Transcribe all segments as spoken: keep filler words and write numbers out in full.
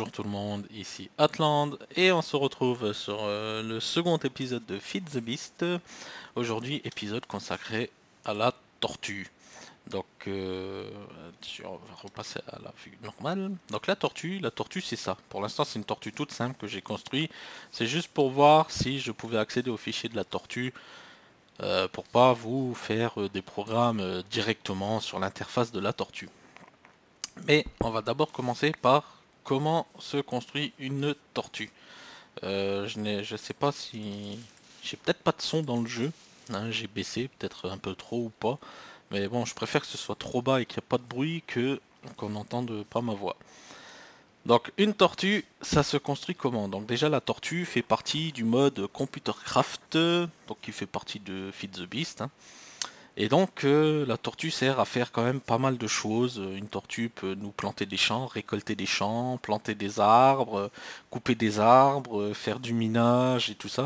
Bonjour tout le monde, ici Atland et on se retrouve sur euh, le second épisode de Feed the Beast. Aujourd'hui, épisode consacré à la tortue. Donc, euh, on va repasser à la vue normale. Donc la tortue, la tortue c'est ça. Pour l'instant c'est une tortue toute simple que j'ai construite. C'est juste pour voir si je pouvais accéder au fichier de la tortue euh, pour pas vous faire euh, des programmes euh, directement sur l'interface de la tortue. Mais on va d'abord commencer par comment se construit une tortue. Euh, je ne je sais pas si... J'ai peut-être pas de son dans le jeu. Hein, j'ai baissé peut-être un peu trop ou pas. Mais bon, je préfère que ce soit trop bas et qu'il n'y ait pas de bruit que qu'on n'entende pas ma voix. Donc une tortue, ça se construit comment? Donc déjà la tortue fait partie du mode Computer Craft, donc qui fait partie de Feed the Beast. Hein. Et donc euh, la tortue sert à faire quand même pas mal de choses. Une tortue peut nous planter des champs, récolter des champs, planter des arbres, couper des arbres, faire du minage et tout ça.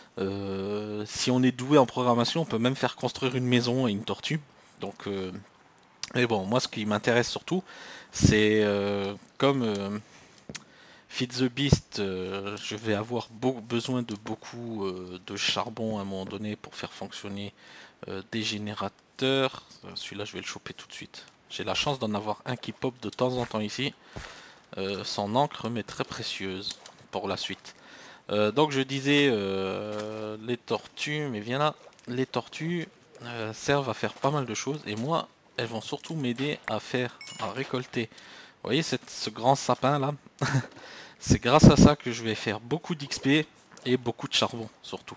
Euh, si on est doué en programmation, on peut même faire construire une maison et une tortue. Donc, euh, mais bon, moi ce qui m'intéresse surtout, c'est euh, comme euh, Feed the Beast, euh, je vais avoir besoin de beaucoup euh, de charbon à un moment donné pour faire fonctionner euh, des générateurs. Euh, Celui-là, je vais le choper tout de suite. J'ai la chance d'en avoir un qui pop de temps en temps ici. Euh, son encre m'est très précieuse pour la suite. Euh, donc je disais, euh, les tortues, mais viens là, les tortues euh, servent à faire pas mal de choses. Et moi, elles vont surtout m'aider à faire, à récolter. Vous voyez cette, ce grand sapin là? C'est grâce à ça que je vais faire beaucoup d'X P et beaucoup de charbon surtout.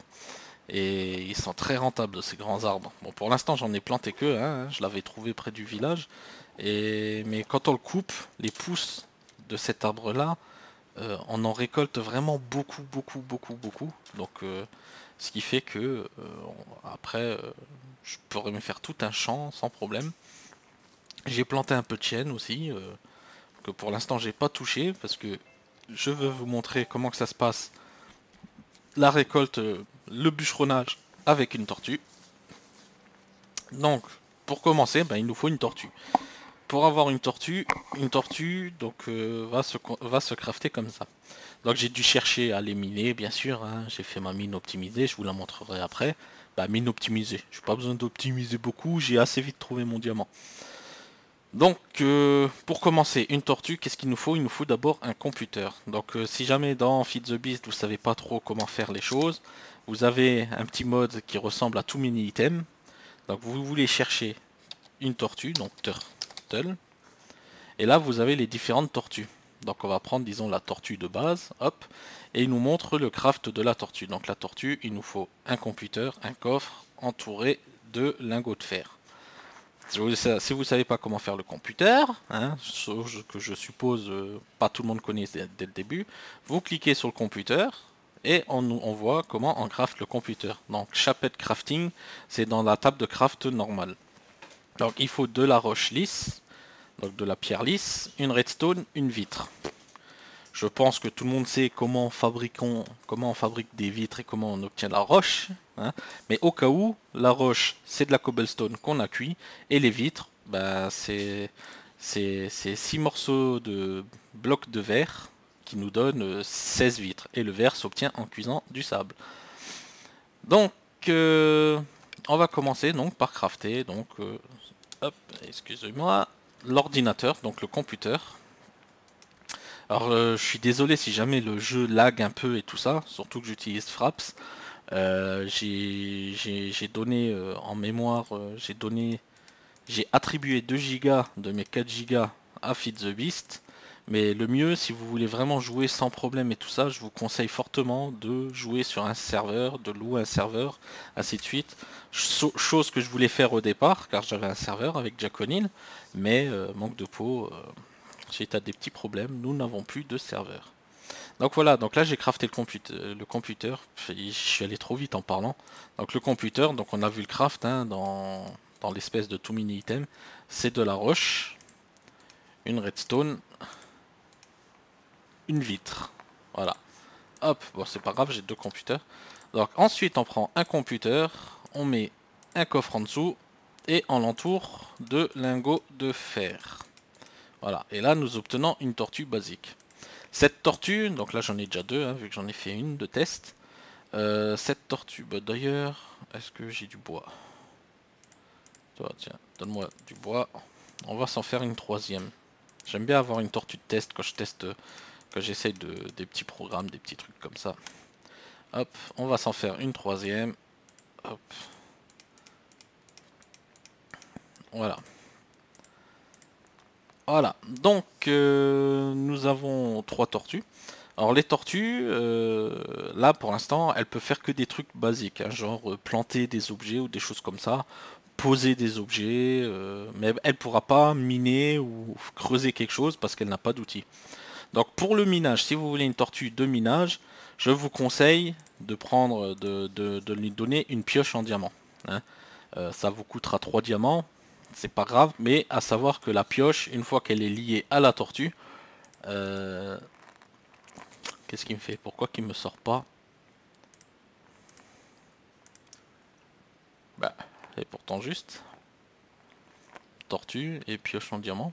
Et ils sont très rentables ces grands arbres. Bon, pour l'instant j'en ai planté que, hein, je l'avais trouvé près du village. Et mais quand on le coupe, les pousses de cet arbre là, euh, on en récolte vraiment beaucoup, beaucoup, beaucoup, beaucoup. Donc euh, ce qui fait que euh, on, après euh, je pourrais me faire tout un champ sans problème. J'ai planté un peu de chêne aussi, euh, que pour l'instant j'ai pas touché parce que je veux vous montrer comment que ça se passe. La récolte, euh, le bûcheronnage avec une tortue. Donc, pour commencer, ben, il nous faut une tortue. Pour avoir une tortue, une tortue donc euh, va se va se crafter comme ça. Donc j'ai dû chercher à les miner, bien sûr. Hein. J'ai fait ma mine optimisée, je vous la montrerai après. Bah, mine optimisée. J'ai pas besoin d'optimiser beaucoup, j'ai assez vite trouvé mon diamant. Donc, euh, pour commencer, une tortue, qu'est-ce qu'il nous faut? Il nous faut d'abord un computer. Donc, euh, si jamais dans Feed the Beast, vous savez pas trop comment faire les choses, vous avez un petit mode qui ressemble à tout mini item. Donc, vous voulez chercher une tortue, donc turtle, et là, vous avez les différentes tortues. Donc, on va prendre, disons, la tortue de base, hop, et il nous montre le craft de la tortue. Donc, la tortue, il nous faut un computer, un coffre entouré de lingots de fer. Si vous ne savez pas comment faire le computer, hein, chose que je suppose euh, pas tout le monde connaît dès, dès le début, vous cliquez sur le computer et on, on voit comment on craft le computer. Donc chapitre crafting, c'est dans la table de craft normale. Donc il faut de la roche lisse, donc de la pierre lisse, une redstone, une vitre. Je pense que tout le monde sait comment, fabriquons, comment on fabrique des vitres et comment on obtient la roche. Hein. Mais au cas où, la roche, c'est de la cobblestone qu'on a cuit. Et les vitres, bah, c'est six morceaux de blocs de verre qui nous donnent seize vitres. Et le verre s'obtient en cuisant du sable. Donc, euh, on va commencer donc par crafter. Donc, euh, hop, excusez-moi, l'ordinateur, donc le computer. Alors euh, je suis désolé si jamais le jeu lag un peu et tout ça, surtout que j'utilise Fraps. Euh, j'ai donné euh, en mémoire, euh, j'ai donné, j'ai attribué deux gigas de mes quatre gigas à Feed the Beast. Mais le mieux, si vous voulez vraiment jouer sans problème et tout ça, je vous conseille fortement de jouer sur un serveur, de louer un serveur, ainsi de suite. Chose que je voulais faire au départ, car j'avais un serveur avec Jack O'Neill, mais euh, manque de peau. Euh, Suite à des petits problèmes, nous n'avons plus de serveur. Donc voilà, donc là j'ai crafté le, computer, le computer, je suis allé trop vite en parlant. Donc le computer, donc on a vu le craft hein, dans, dans l'espèce de tout mini item, c'est de la roche, une redstone, une vitre. Voilà. Hop, bon c'est pas grave, j'ai deux computers. Donc ensuite on prend un computer, on met un coffre en dessous et on l'entoure de lingots de fer. Voilà, et là nous obtenons une tortue basique. Cette tortue, donc là j'en ai déjà deux, hein, vu que j'en ai fait une de test. Euh, cette tortue, bah, d'ailleurs, est-ce que j'ai du bois? Toi, tiens, donne-moi du bois. On va s'en faire une troisième. J'aime bien avoir une tortue de test quand je teste, quand j'essaye de, des petits programmes, des petits trucs comme ça. Hop, on va s'en faire une troisième. Hop. Voilà. Voilà. Donc, euh, nous avons trois tortues. Alors les tortues, euh, là pour l'instant, elles peuvent faire que des trucs basiques, hein, genre euh, planter des objets ou des choses comme ça, poser des objets, euh, mais elle ne pourra pas miner ou creuser quelque chose parce qu'elle n'a pas d'outils. Donc pour le minage, si vous voulez une tortue de minage, je vous conseille de prendre, de, de- de lui donner une pioche en diamant, hein. Euh, ça vous coûtera trois diamants, c'est pas grave, mais à savoir que la pioche, une fois qu'elle est liée à la tortue, euh, qu'est-ce qu'il me fait? Pourquoi qu'il me sort pas? Bah, c'est pourtant juste. Tortue et pioche en diamant.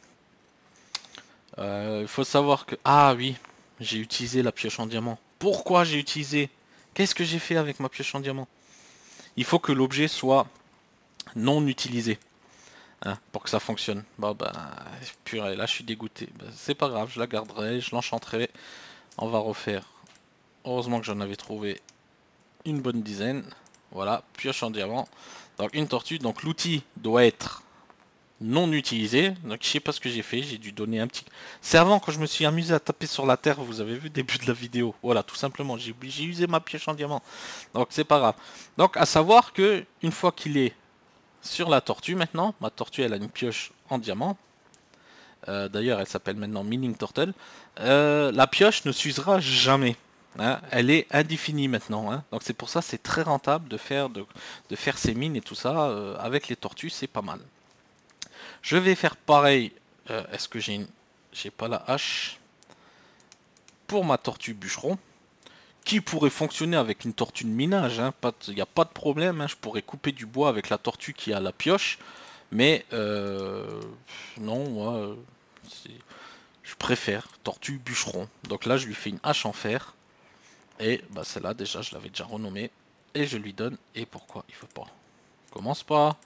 Euh, il faut savoir que... Ah oui, j'ai utilisé la pioche en diamant. Pourquoi j'ai utilisé? Qu'est-ce que j'ai fait avec ma pioche en diamant? Il faut que l'objet soit non utilisé, hein, pour que ça fonctionne. Bah bah, purée, là je suis dégoûté. Bah, c'est pas grave, je la garderai, je l'enchanterai. On va refaire. Heureusement que j'en avais trouvé une bonne dizaine. Voilà, pioche en diamant. Donc une tortue, donc l'outil doit être non utilisé. Donc je sais pas ce que j'ai fait, j'ai dû donner un petit... C'est avant quand je me suis amusé à taper sur la terre, vous avez vu le début de la vidéo. Voilà, tout simplement, j'ai j'ai usé ma pioche en diamant. Donc c'est pas grave. Donc à savoir que une fois qu'il est sur la tortue maintenant, ma tortue elle a une pioche en diamant. Euh, D'ailleurs elle s'appelle maintenant Mining Turtle. Euh, la pioche ne s'usera jamais, hein. Elle est indéfinie maintenant, hein. Donc c'est pour ça c'est très rentable de faire, de, de faire ces mines et tout ça euh, avec les tortues, c'est pas mal. Je vais faire pareil. Euh, Est-ce que j'ai une... J'ai pas la hache. Pour ma tortue bûcheron. Qui pourrait fonctionner avec une tortue de minage. Hein. Il n'y a pas de problème. Hein. Je pourrais couper du bois avec la tortue qui a la pioche. Mais euh, non, moi, euh, je préfère tortue bûcheron. Donc là, je lui fais une hache en fer. Et bah, celle-là, déjà, je l'avais déjà renommée. Et je lui donne. Et pourquoi il veut pas? Commence pas.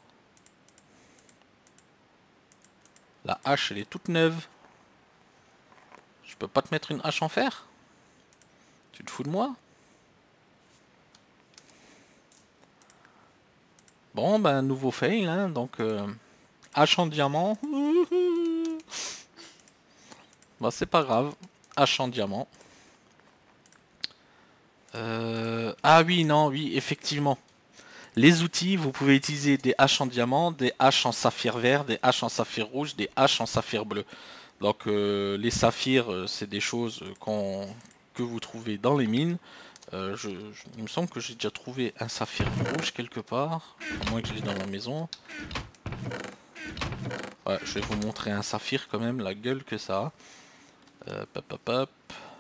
La hache, elle est toute neuve. Je peux pas te mettre une hache en fer? Tu te fous de moi? Bon, ben, nouveau fail, hein, donc... Euh, hache en diamant. Bah, c'est pas grave. Hache en diamant. Euh, ah oui, non, oui, effectivement. Les outils, vous pouvez utiliser des haches en diamant, des haches en saphir vert, des haches en saphir rouge, des haches en saphir bleu. Donc euh, les saphirs, euh, c'est des choses qu'on que vous trouvez dans les mines. Euh, je, je- il me semble que j'ai déjà trouvé un saphir rouge quelque part, à moins que je l'ai dans ma maison. Ouais, je vais vous montrer un saphir quand même, la gueule que ça a. Euh, pop, pop, pop.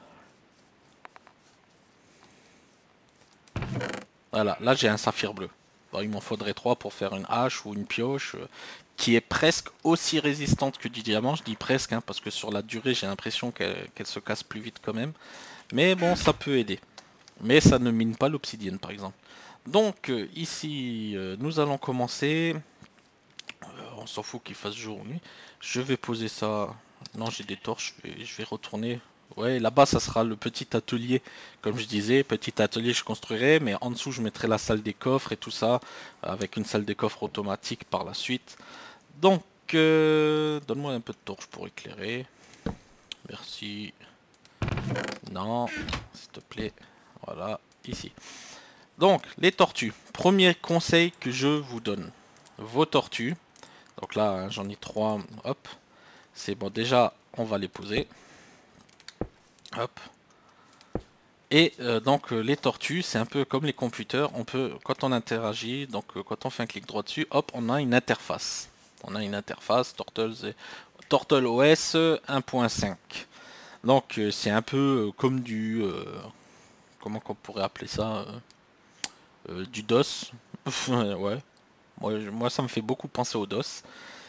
Voilà, là j'ai un saphir bleu. Bon, il m'en faudrait trois pour faire une hache ou une pioche euh, qui est presque aussi résistante que du diamant. Je dis presque, hein, parce que sur la durée j'ai l'impression qu'elle qu'elle se casse plus vite quand même. Mais bon, ça peut aider. Mais ça ne mine pas l'obsidienne par exemple. Donc euh, ici, euh, nous allons commencer. Euh, on s'en fout qu'il fasse jour ou nuit. Je vais poser ça. Non, j'ai des torches. Je vais, je vais retourner. Ouais, là-bas, ça sera le petit atelier. Comme je disais, petit atelier, je construirai. Mais en dessous, je mettrai la salle des coffres et tout ça. Avec une salle des coffres automatique par la suite. Donc, euh, donne-moi un peu de torche pour éclairer. Merci. Non, s'il te plaît. Voilà, ici. Donc, les tortues. Premier conseil que je vous donne. Vos tortues. Donc là, hein, j'en ai trois. Hop. C'est bon. Déjà, on va les poser. Hop. Et euh, donc euh, les tortues, c'est un peu comme les computers. On peut, quand on interagit, donc euh, quand on fait un clic droit dessus, hop, on a une interface. On a une interface Turtles, Turtle O S un point cinq. Donc euh, c'est un peu euh, comme du, euh, comment qu'on pourrait appeler ça, euh, euh, du DOS. Ouais. Moi, moi, ça me fait beaucoup penser au DOS.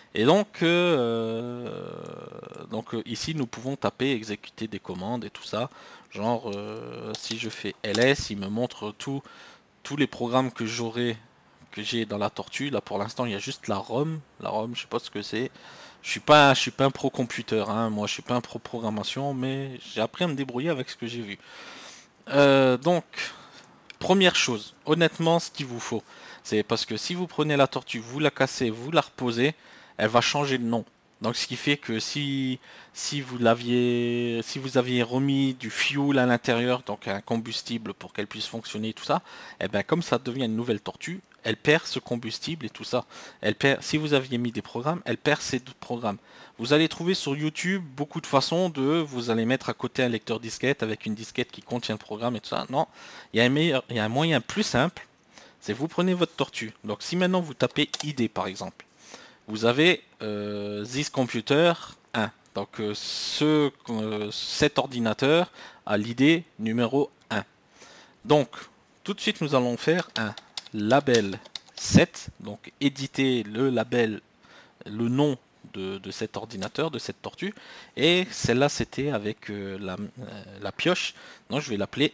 Et donc, euh, donc euh, ici nous pouvons taper, exécuter des commandes et tout ça. Genre euh, si je fais L S, il me montre tout, tous les programmes que j'aurai, que j'ai dans la tortue. Là pour l'instant il y a juste la ROM. La ROM, je sais pas ce que c'est. Je suis pas, je suis pas un pro computer, hein. Moi je suis pas un pro programmation, mais j'ai appris à me débrouiller avec ce que j'ai vu. Euh, donc, première chose, honnêtement, ce qu'il vous faut, c'est parce que si vous prenez la tortue, vous la cassez, vous la reposez, elle va changer de nom. Donc, ce qui fait que si si vous l'aviez, si vous aviez remis du fuel à l'intérieur, donc un combustible pour qu'elle puisse fonctionner, tout ça, et ben comme ça devient une nouvelle tortue, elle perd ce combustible et tout ça. Elle perd. Si vous aviez mis des programmes, elle perd ces programmes. Vous allez trouver sur YouTube beaucoup de façons de, vous allez mettre à côté un lecteur disquette avec une disquette qui contient le programme et tout ça. Non, il y a un meilleur, il y a un moyen plus simple, c'est vous prenez votre tortue. Donc si maintenant vous tapez I D par exemple, vous avez euh, this computer un. Donc euh, ce, euh, cet ordinateur a l'I D numéro un. Donc tout de suite nous allons faire un label sept, donc éditer le label, le nom de, de cet ordinateur, de cette tortue, et celle-là c'était avec euh, la, euh, la pioche, donc je vais l'appeler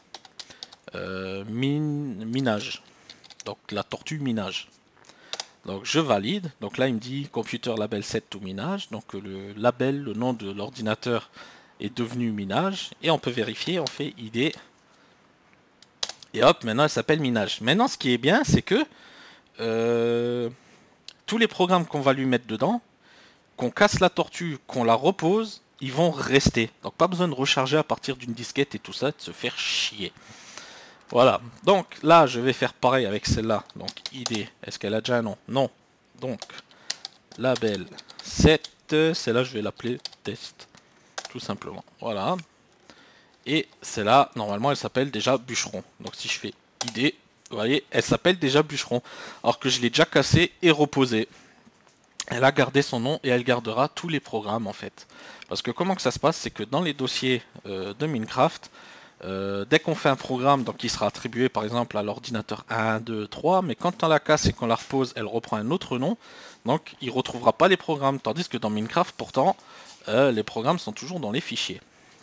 euh, min, minage, donc la tortue minage. Donc je valide, donc là il me dit computer label sept to minage, donc le label, le nom de l'ordinateur est devenu minage, et on peut vérifier, on fait I D, et hop, maintenant elle s'appelle minage. Maintenant ce qui est bien, c'est que euh, tous les programmes qu'on va lui mettre dedans, qu'on casse la tortue, qu'on la repose, ils vont rester. Donc pas besoin de recharger à partir d'une disquette et tout ça, de se faire chier. Voilà, donc là je vais faire pareil avec celle-là. Donc I D, est-ce qu'elle a déjà un nom? Non. Donc label sept, celle-là je vais l'appeler test, tout simplement. Voilà. Et celle-là, normalement elle s'appelle déjà bûcheron. Donc si je fais I D, vous voyez, elle s'appelle déjà bûcheron. Alors que je l'ai déjà cassé et reposé. Elle a gardé son nom et elle gardera tous les programmes en fait. Parce que comment que ça se passe, c'est que dans les dossiers euh, de Minecraft, euh, dès qu'on fait un programme, donc il sera attribué par exemple à l'ordinateur un, deux, trois, mais quand on la casse et qu'on la repose, elle reprend un autre nom, donc il ne retrouvera pas les programmes. Tandis que dans Minecraft, pourtant, euh, les programmes sont toujours dans les fichiers.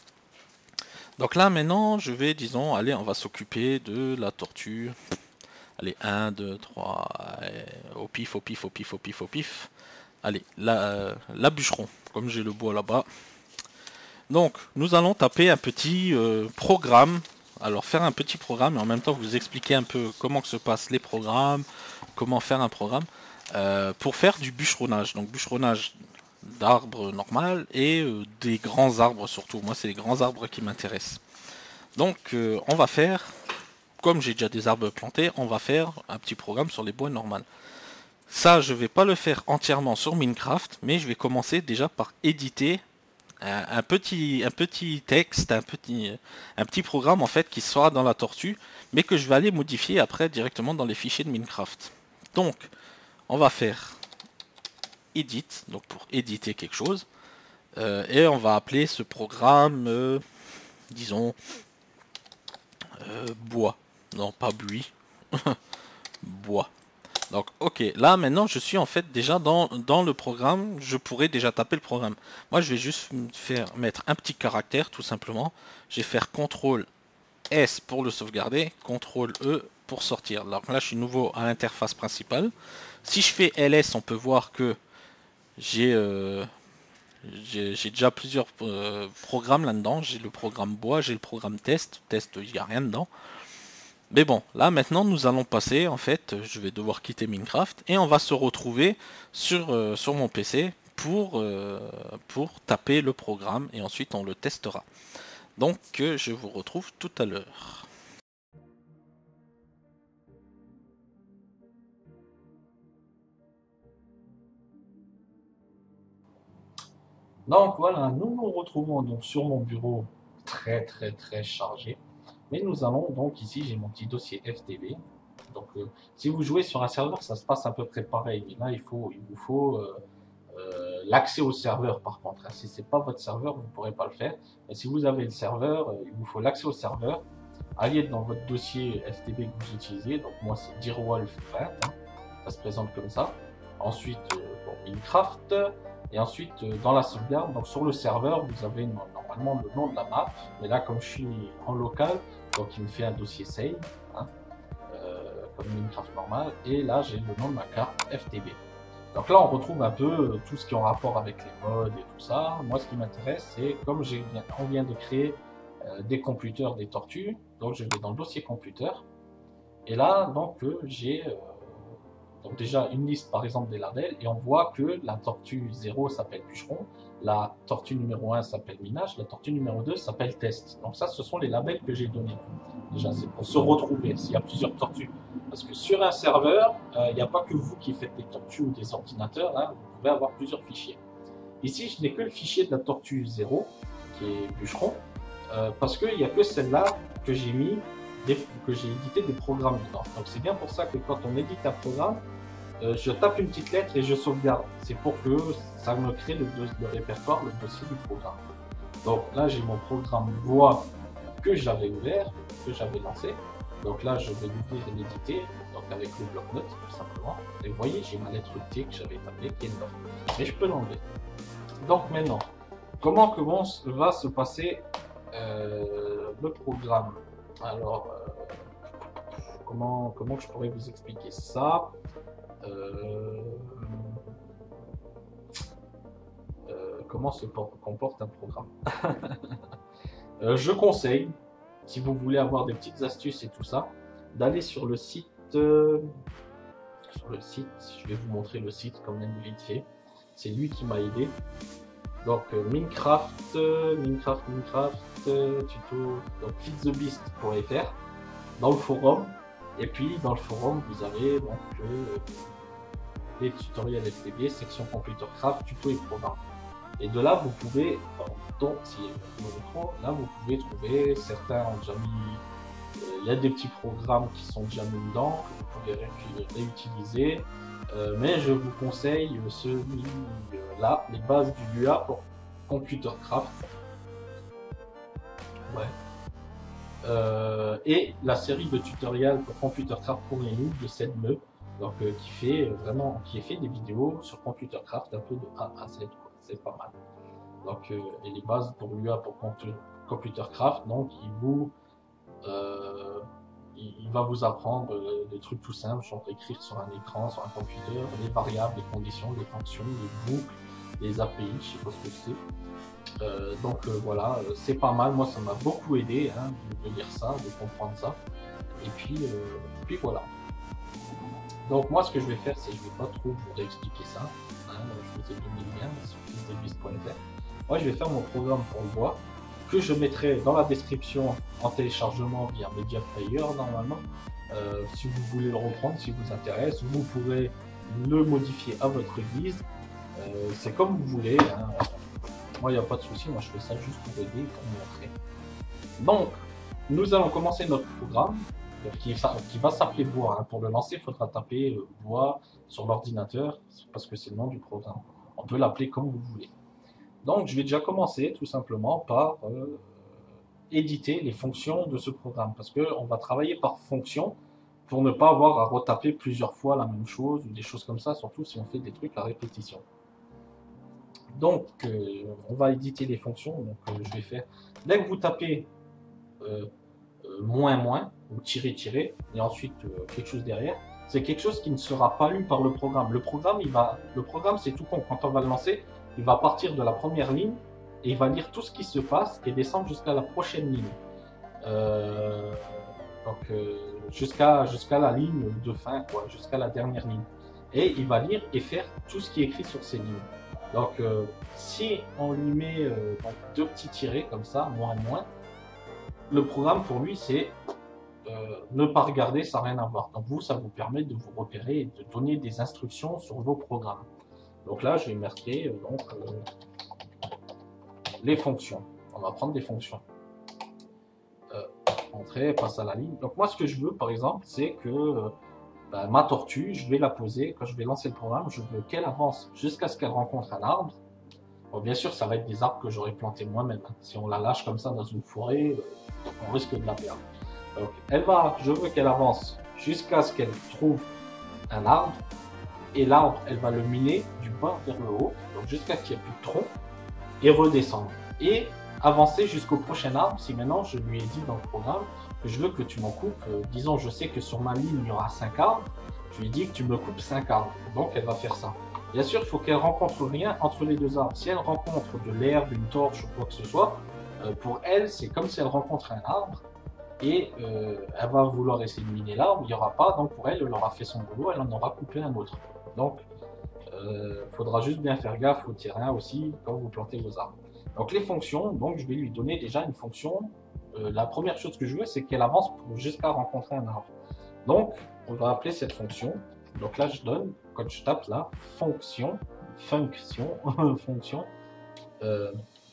Donc là maintenant, je vais, disons, allez, on va s'occuper de la tortue. Allez, un, deux, trois, au pif, au pif, au pif, au pif, au pif. Allez, la, euh, la bûcheron, comme j'ai le bois là-bas. Donc, nous allons taper un petit euh, programme. Alors, faire un petit programme et en même temps vous expliquer un peu comment que se passent les programmes, comment faire un programme euh, pour faire du bûcheronnage. Donc, bûcheronnage d'arbres normal et euh, des grands arbres surtout. Moi, c'est les grands arbres qui m'intéressent. Donc, euh, on va faire, comme j'ai déjà des arbres plantés, on va faire un petit programme sur les bois normales. Ça, je vais pas le faire entièrement sur Minecraft, mais je vais commencer déjà par éditer un, un petit, un petit texte, un petit, un petit programme en fait qui sera dans la tortue, mais que je vais aller modifier après directement dans les fichiers de Minecraft. Donc, on va faire edit, donc pour éditer quelque chose, euh, et on va appeler ce programme, euh, disons, euh, bois. Non, pas buis, bois. Donc ok, là maintenant je suis en fait déjà dans, dans le programme, je pourrais déjà taper le programme. Moi je vais juste faire mettre un petit caractère tout simplement. Je vais faire contrôle S pour le sauvegarder, contrôle E pour sortir. Alors là je suis nouveau à l'interface principale. Si je fais L S, on peut voir que j'ai euh, j'ai déjà plusieurs euh, programmes là-dedans. J'ai le programme bois, j'ai le programme test. Test, il n'y a rien dedans. Mais bon, là maintenant nous allons passer, en fait, je vais devoir quitter Minecraft et on va se retrouver sur, euh, sur mon P C pour, euh, pour taper le programme et ensuite on le testera. Donc euh, je vous retrouve tout à l'heure. Donc voilà, nous nous retrouvons donc sur mon bureau très très très chargé. Mais nous allons donc ici, j'ai mon petit dossier F T V. Donc euh, si vous jouez sur un serveur, ça se passe à peu près pareil. Mais là, il, faut, il vous faut euh, euh, l'accès au serveur par contre. Si ce n'est pas votre serveur, vous ne pourrez pas le faire. Mais si vous avez le serveur, euh, il vous faut l'accès au serveur. Allez dans votre dossier F T V que vous utilisez. Donc moi, c'est dirwolf vingt. Hein. Ça se présente comme ça. Ensuite, euh, bon, pour Minecraft. Et ensuite, euh, dans la sauvegarde, donc sur le serveur, vous avez normalement le nom de la map. Mais là, comme je suis en local, donc il me fait un dossier save, hein, euh, comme Minecraft normal. Et là, j'ai le nom de ma carte F T B. Donc là, on retrouve un peu tout ce qui est en rapport avec les modes et tout ça. Moi, ce qui m'intéresse, c'est comme j'ai bien, on vient de créer euh, des computers, des tortues. Donc, je vais dans le dossier computer. Et là, donc, euh, j'ai... Euh, Donc déjà une liste par exemple des labels et on voit que la tortue zéro s'appelle bûcheron, la tortue numéro un s'appelle minage, la tortue numéro deux s'appelle test. Donc ça ce sont les labels que j'ai donnés. Déjà c'est pour se retrouver s'il y a plusieurs tortues. Parce que sur un serveur, euh, il n'y a pas que vous qui faites des tortues ou des ordinateurs, hein, vous pouvez avoir plusieurs fichiers. Ici je n'ai que le fichier de la tortue zéro qui est bûcheron, euh, parce qu'il n'y a que celle-là que j'ai mis Des, que j'ai édité des programmes dedans. Donc c'est bien pour ça que quand on édite un programme, euh, je tape une petite lettre et je sauvegarde. C'est pour que ça me crée le, le répertoire, le dossier du programme. Donc là j'ai mon programme voix que j'avais ouvert, que j'avais lancé. Donc là je vais l'ouvrir et l'éditer, donc avec le bloc-notes tout simplement. Et vous voyez j'ai ma lettre T que j'avais tapée qui est là. Mais je peux l'enlever. Donc maintenant, comment, comment va se passer euh, le programme? Alors, euh, comment, comment je pourrais vous expliquer ça? euh, euh, Comment se comporte un programme? euh, Je conseille, si vous voulez avoir des petites astuces et tout ça, d'aller sur le site. Euh, sur le site, je vais vous montrer le site quand même vite fait. C'est lui qui m'a aidé. Donc euh, Minecraft, euh, Minecraft, Minecraft, euh, tuto, donc feed the beast point F R dans le forum. Et puis dans le forum, vous avez donc euh, les tutoriels F T B, section Computercraft, tuto et programme. Et de là, vous pouvez, donc si là vous pouvez trouver certains ont déjà mis, euh, il y a des petits programmes qui sont déjà mis dedans que vous pouvez ré réutiliser. Euh, mais je vous conseille celui-là, les bases du L U A pour Computercraft. Ouais. Euh, et la série de tutoriels pour Computercraft pour les nuls de Sedme, donc euh, qui fait vraiment, qui fait des vidéos sur Computercraft un peu de A à Z, c'est pas mal. Donc euh, et les bases pour l'U A pour Computercraft, donc il vous euh, il va vous apprendre des trucs tout simples, genre écrire sur un écran, sur un computer, les variables, les conditions, les fonctions, les boucles, les A P I, je sais pas ce que c'est. Euh, donc euh, voilà, c'est pas mal, moi ça m'a beaucoup aidé hein, de lire ça, de comprendre ça. Et puis, euh, puis voilà. Donc moi ce que je vais faire, c'est que je vais pas trop vous réexpliquer ça. Hein, je vous ai donné le lien sur feed the beast point F R. Moi je vais faire mon programme pour le voix, que je mettrai dans la description en téléchargement via Media Player normalement. Euh, si vous voulez le reprendre, si vous intéresse, vous pourrez le modifier à votre guise. Euh, c'est comme vous voulez. Hein. Moi, il n'y a pas de souci. Moi, je fais ça juste pour aider, pour montrer. Donc, nous allons commencer notre programme qui, qui va s'appeler Voix. Hein. Pour le lancer, il faudra taper euh, Voix sur l'ordinateur parce que c'est le nom du programme. On peut l'appeler comme vous voulez. Donc, je vais déjà commencer tout simplement par euh, éditer les fonctions de ce programme parce qu'on va travailler par fonction pour ne pas avoir à retaper plusieurs fois la même chose ou des choses comme ça, surtout si on fait des trucs à répétition. Donc, euh, on va éditer les fonctions. Donc, euh, je vais faire. Dès que vous tapez euh, euh, moins moins ou tirer tirer et ensuite euh, quelque chose derrière, c'est quelque chose qui ne sera pas lu par le programme. Le programme, il va. Le programme, c'est tout con. Quand on va le lancer, il va partir de la première ligne et il va lire tout ce qui se passe et descendre jusqu'à la prochaine ligne. Euh, donc euh, jusqu'à jusqu'à la ligne de fin, quoi, jusqu'à la dernière ligne. Et il va lire et faire tout ce qui est écrit sur ces lignes. Donc euh, si on lui met euh, donc, deux petits tirets comme ça, moins moins, le programme pour lui c'est euh, ne pas regarder, ça n'a rien à voir. Donc vous, ça vous permet de vous repérer et de donner des instructions sur vos programmes. Donc là, je vais marquer euh, donc, euh, les fonctions. On va prendre des fonctions. Euh, entrer, passe à la ligne. Donc moi, ce que je veux, par exemple, c'est que euh, bah, ma tortue, je vais la poser. Quand je vais lancer le programme, je veux qu'elle avance jusqu'à ce qu'elle rencontre un arbre. Bon, bien sûr, ça va être des arbres que j'aurais plantés moi-même. Hein. Si on la lâche comme ça dans une forêt, euh, on risque de la perdre. Donc, elle va, je veux qu'elle avance jusqu'à ce qu'elle trouve un arbre. Et l'arbre, elle va le miner du pas vers le haut, donc jusqu'à ce qu'il n'y ait plus de tronc, et redescendre. Et avancer jusqu'au prochain arbre. Si maintenant je lui ai dit dans le programme que je veux que tu m'en coupes, euh, disons je sais que sur ma ligne il y aura cinq arbres, je lui ai dit que tu me coupes cinq arbres, donc elle va faire ça. Bien sûr, il faut qu'elle rencontre rien entre les deux arbres. Si elle rencontre de l'herbe, une torche ou quoi que ce soit, euh, pour elle c'est comme si elle rencontre un arbre, et euh, elle va vouloir essayer de miner l'arbre, il n'y aura pas, donc pour elle, elle aura fait son boulot, elle en aura coupé un autre. Donc, il euh, faudra juste bien faire gaffe au terrain aussi quand vous plantez vos arbres. Donc les fonctions, donc je vais lui donner déjà une fonction. Euh, la première chose que je veux, c'est qu'elle avance jusqu'à rencontrer un arbre. Donc, on va appeler cette fonction. Donc là, je donne, quand je tape là, fonction, fonction, fonction, euh,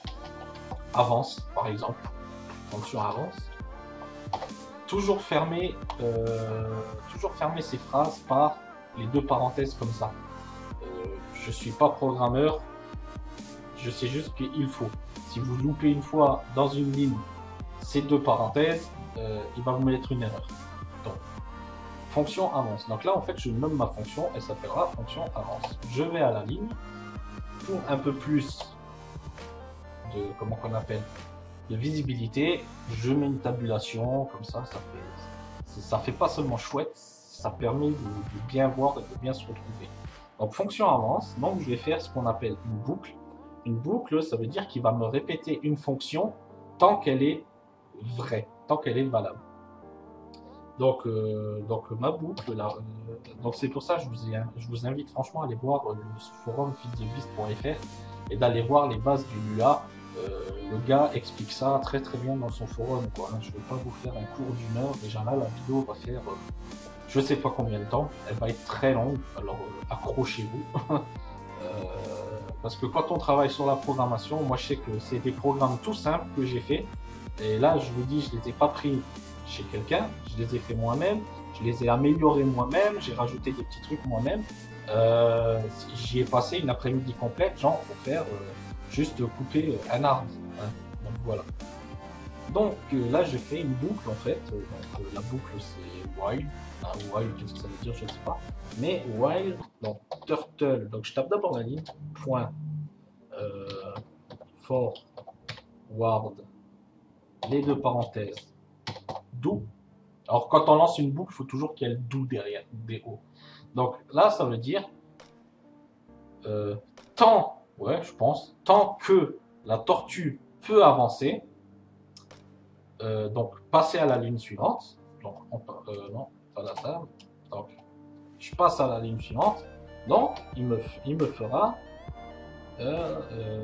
avance, par exemple, fonction avance. Toujours fermer, euh, toujours fermer ces phrases par les deux parenthèses comme ça. Euh, je suis pas programmeur, je sais juste qu'il faut. Si vous loupez une fois dans une ligne ces deux parenthèses, euh, il va vous mettre une erreur. Donc, fonction avance. Donc là, en fait, je nomme ma fonction, elle s'appellera fonction avance. Je vais à la ligne pour un peu plus de, comment qu'on appelle, de visibilité, je mets une tabulation, comme ça, ça fait, ça fait pas seulement chouette, ça permet de, de bien voir et de bien se retrouver. Donc fonction avance, donc je vais faire ce qu'on appelle une boucle. Une boucle, ça veut dire qu'il va me répéter une fonction tant qu'elle est vraie, tant qu'elle est valable. Donc, euh, donc ma boucle, là, euh, donc c'est pour ça que je vous, ai, je vous invite franchement à aller voir le forum feedzebist point F R et d'aller voir les bases du Lua. Euh, le gars explique ça très très bien dans son forum, quoi. Je ne vais pas vous faire un cours d'une heure, déjà là la vidéo va faire euh, je sais pas combien de temps, elle va être très longue, alors euh, accrochez-vous. euh, parce que quand on travaille sur la programmation, moi je sais que c'est des programmes tout simples que j'ai fait, et là je vous dis, je les ai pas pris chez quelqu'un, je les ai fait moi-même, je les ai améliorés moi-même, j'ai rajouté des petits trucs moi-même. Euh, j'y ai passé une après-midi complète, genre pour faire euh, juste couper un arbre, hein. Donc voilà. Donc euh, là je fais une boucle en fait, donc, euh, la boucle c'est while, ah, while qu'est-ce que ça veut dire je ne sais pas, mais while, donc turtle, donc je tape d'abord la ligne, point, euh, forward, les deux parenthèses, do. Alors quand on lance une boucle, il faut toujours qu'il y ait le do derrière, do. Donc là ça veut dire euh, tant, ouais je pense, tant que la tortue peut avancer, euh, donc passer à la ligne suivante, donc on, euh, non, pas la table, donc je passe à la ligne suivante, donc il me, il me fera euh, euh,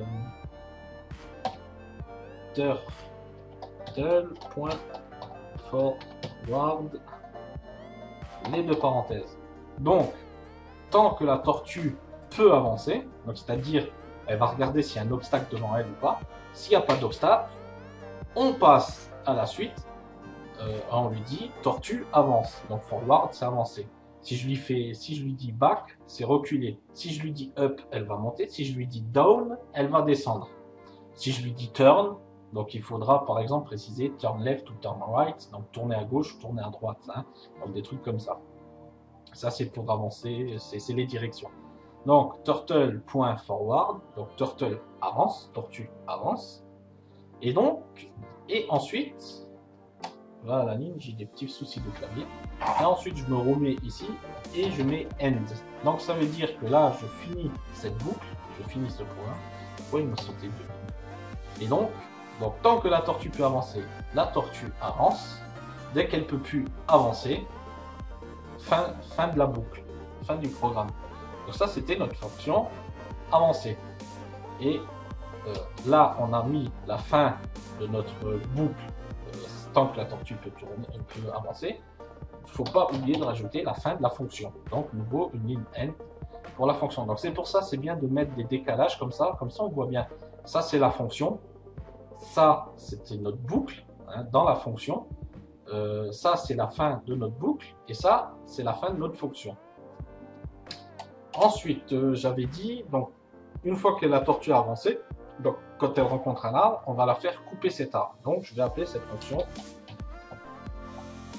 turtle.forward les deux parenthèses. Donc tant que la tortue peut avancer, donc c'est-à-dire elle va regarder s'il y a un obstacle devant elle ou pas. S'il n'y a pas d'obstacle, on passe à la suite. Euh, on lui dit tortue avance. Donc forward c'est avancer. Si je lui fais, si je lui dis back, c'est reculer. Si je lui dis up, elle va monter. Si je lui dis down, elle va descendre. Si je lui dis turn, donc il faudra par exemple préciser turn left ou turn right, donc tourner à gauche ou tourner à droite, hein, donc des trucs comme ça. Ça c'est pour avancer, c'est les directions. Donc turtle.forward, donc turtle avance, tortue avance. Et donc, et ensuite, là à la ligne, j'ai des petits soucis de clavier. Et ensuite, je me remets ici et je mets end. Donc ça veut dire que là, je finis cette boucle, je finis ce point. Pourquoi il m'a sauté deux lignes? Et donc, donc, tant que la tortue peut avancer, la tortue avance. Dès qu'elle peut plus avancer, fin, fin de la boucle, fin du programme. Donc ça, c'était notre fonction avancée. Et euh, là, on a mis la fin de notre boucle euh, tant que la tortue peut, tourner, peut avancer. Il ne faut pas oublier de rajouter la fin de la fonction. Donc, nouveau, une ligne end pour la fonction. Donc, c'est pour ça, c'est bien de mettre des décalages comme ça. Comme ça, on voit bien. Ça, c'est la fonction. Ça, c'était notre boucle, hein, dans la fonction. Euh, ça, c'est la fin de notre boucle. Et ça, c'est la fin de notre fonction. Ensuite, euh, j'avais dit, donc, une fois que la tortue a avancé, donc, quand elle rencontre un arbre, on va la faire couper cet arbre. Donc, je vais appeler cette fonction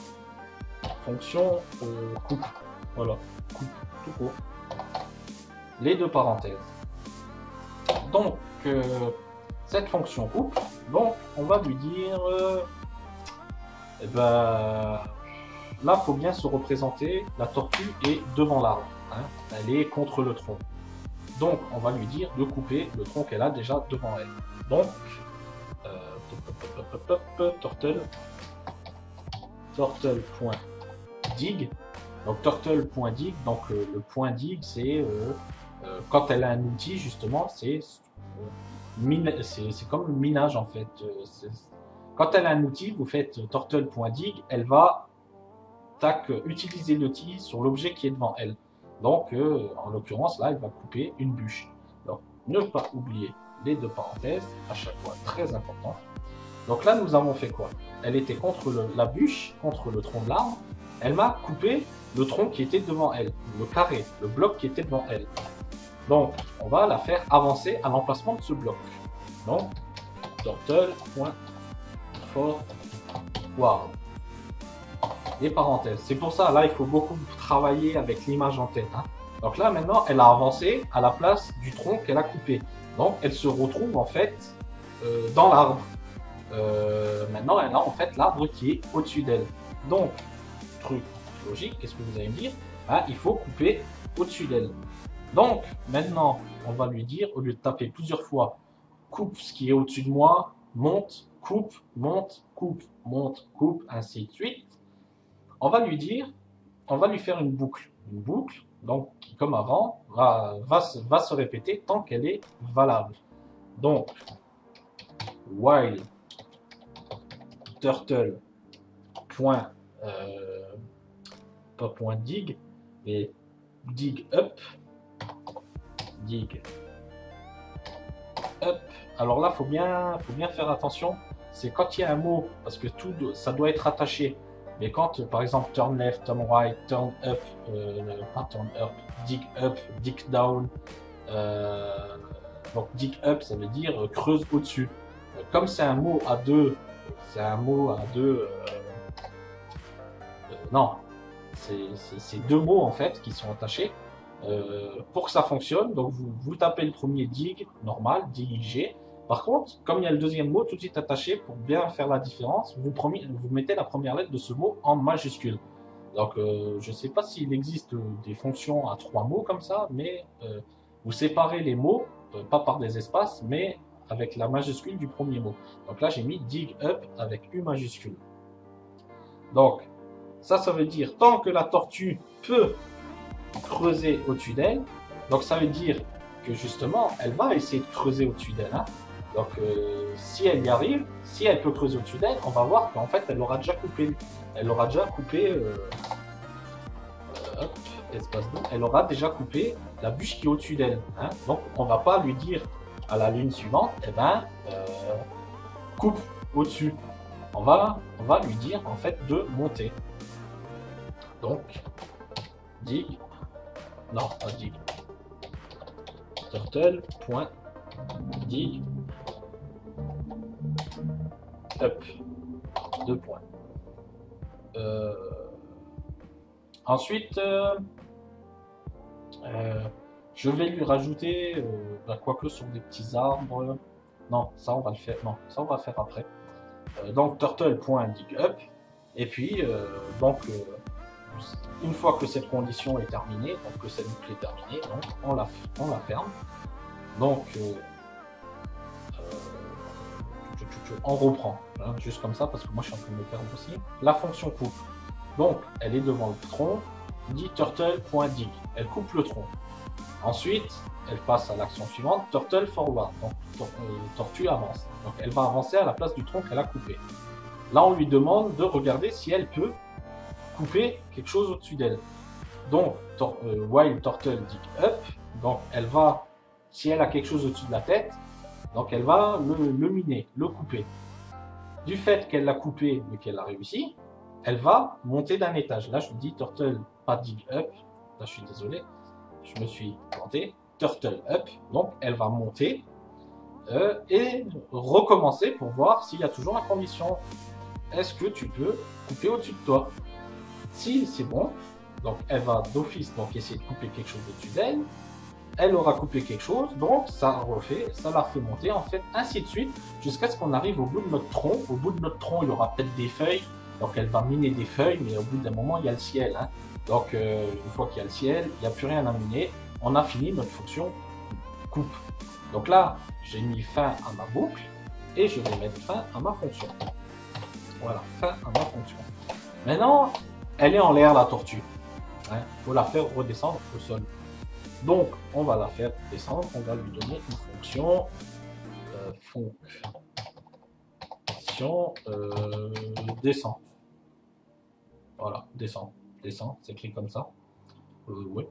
fonction euh, coupe. Voilà, coupe, tout court. les deux parenthèses. Donc, euh, cette fonction coupe, donc on va lui dire, euh, eh ben, là, il faut bien se représenter, la tortue est devant l'arbre, hein, elle est contre le tronc. Donc, on va lui dire de couper le tronc qu'elle a déjà devant elle. Donc, euh, pop, pop, pop, pop, turtle, turtle.dig. Donc, turtle.dig, donc euh, le point dig, c'est euh, euh, quand elle a un outil, justement, c'est euh, c'est comme le minage en fait. Euh, quand elle a un outil, vous faites turtle.dig, elle va tac, utiliser l'outil sur l'objet qui est devant elle. Donc, euh, en l'occurrence, là, elle va couper une bûche. Donc, ne pas oublier les deux parenthèses, à chaque fois, très important. Donc là, nous avons fait quoi? Elle était contre le, la bûche, contre le tronc de l'arbre. Elle m'a coupé le tronc qui était devant elle, le carré, le bloc qui était devant elle. Donc, on va la faire avancer à l'emplacement de ce bloc. Donc, turtle.forward. Les parenthèses. C'est pour ça, là, il faut beaucoup travailler avec l'image en tête. Hein. Donc là, maintenant, elle a avancé à la place du tronc qu'elle a coupé. Donc, elle se retrouve, en fait, euh, dans l'arbre. Euh, maintenant, elle a, en fait, l'arbre qui est au-dessus d'elle. Donc, truc logique, qu'est-ce que vous allez me dire? Ah, il faut couper au-dessus d'elle. Donc, maintenant, on va lui dire, au lieu de taper plusieurs fois, coupe ce qui est au-dessus de moi, monte, coupe, monte, coupe, monte, coupe, ainsi de suite. On va lui dire, on va lui faire une boucle. Une boucle, donc, qui, comme avant, va, va, va se répéter tant qu'elle est valable. Donc, while turtle point, euh, pas point dig, mais dig up, dig up. Alors là, faut bien, faut bien faire attention. C'est quand il y a un mot, parce que tout, ça doit être attaché. Mais quand, par exemple, turn left, turn right, turn up, euh, pas turn up, dig up, dig down. Euh, donc dig up, ça veut dire euh, creuse au-dessus. Euh, comme c'est un mot à deux, c'est un mot à deux. Euh, euh, non, c'est deux mots en fait qui sont attachés. Euh, pour que ça fonctionne, donc vous, vous tapez le premier dig, normal, dig. Par contre, comme il y a le deuxième mot tout de suite attaché, pour bien faire la différence, vous, premier, vous mettez la première lettre de ce mot en majuscule. Donc, euh, je ne sais pas s'il existe des fonctions à trois mots comme ça, mais euh, vous séparez les mots, euh, pas par des espaces, mais avec la majuscule du premier mot. Donc là, j'ai mis dig up avec U majuscule. Donc, ça, ça veut dire tant que la tortue peut creuser au-dessus d'elle, donc ça veut dire que justement, elle va essayer de creuser au-dessus d'elle. Hein. Donc, euh, si elle y arrive, si elle peut creuser au-dessus d'elle, on va voir qu'en fait, elle aura déjà coupé, elle aura déjà coupé, euh, euh, hop, espace deux, elle aura déjà coupé la bûche qui est au-dessus d'elle. Hein. Donc, on va pas lui dire à la ligne suivante, eh ben, euh, coupe au-dessus. On va, on va lui dire en fait de monter. Donc, dig, non, pas dig, turtle.dig up, deux points. Euh, ensuite, euh, euh, je vais lui rajouter, euh, bah, quoique sur des petits arbres, non, ça on va le faire, non, ça on va faire après. Euh, donc turtle.dig-up, et puis, euh, donc, euh, une fois que cette condition est terminée, donc que cette boucle est terminée, donc on la, on la ferme. Donc, euh, euh, on reprend, hein, juste comme ça, parce que moi je suis en train de me perdre aussi. La fonction coupe, donc elle est devant le tronc, dit turtle.dig, elle coupe le tronc. Ensuite, elle passe à l'action suivante, turtle forward, donc tor euh, tortue avance. Donc elle va avancer à la place du tronc qu'elle a coupé. Là, on lui demande de regarder si elle peut couper quelque chose au-dessus d'elle. Donc, tor euh, while turtle dig up, donc elle va, si elle a quelque chose au-dessus de la tête, donc elle va le, le miner, le couper. Du fait qu'elle l'a coupé mais qu'elle a réussi, elle va monter d'un étage. Là, je vous dis turtle, pas dig up. Là, je suis désolé, je me suis planté. Turtle up, donc elle va monter euh, et recommencer pour voir s'il y a toujours la condition. Est-ce que tu peux couper au-dessus de toi? Si c'est bon, donc elle va d'office donc essayer de couper quelque chose au-dessus d'elle. elle aura coupé quelque chose, donc ça refait, ça la fait monter, en fait, ainsi de suite, jusqu'à ce qu'on arrive au bout de notre tronc. Au bout de notre tronc, il y aura peut-être des feuilles, donc elle va miner des feuilles, mais au bout d'un moment, il y a le ciel. Hein. Donc, euh, une fois qu'il y a le ciel, il n'y a plus rien à miner. On a fini notre fonction coupe. Donc là, j'ai mis fin à ma boucle, et je vais mettre fin à ma fonction. Voilà, fin à ma fonction. Maintenant, elle est en l'air, la tortue. Il hein, faut la faire redescendre au sol. Donc, on va la faire descendre, on va lui donner une fonction, euh, fonction euh, descend. Voilà, descend, descend, c'est écrit comme ça. Euh, oui.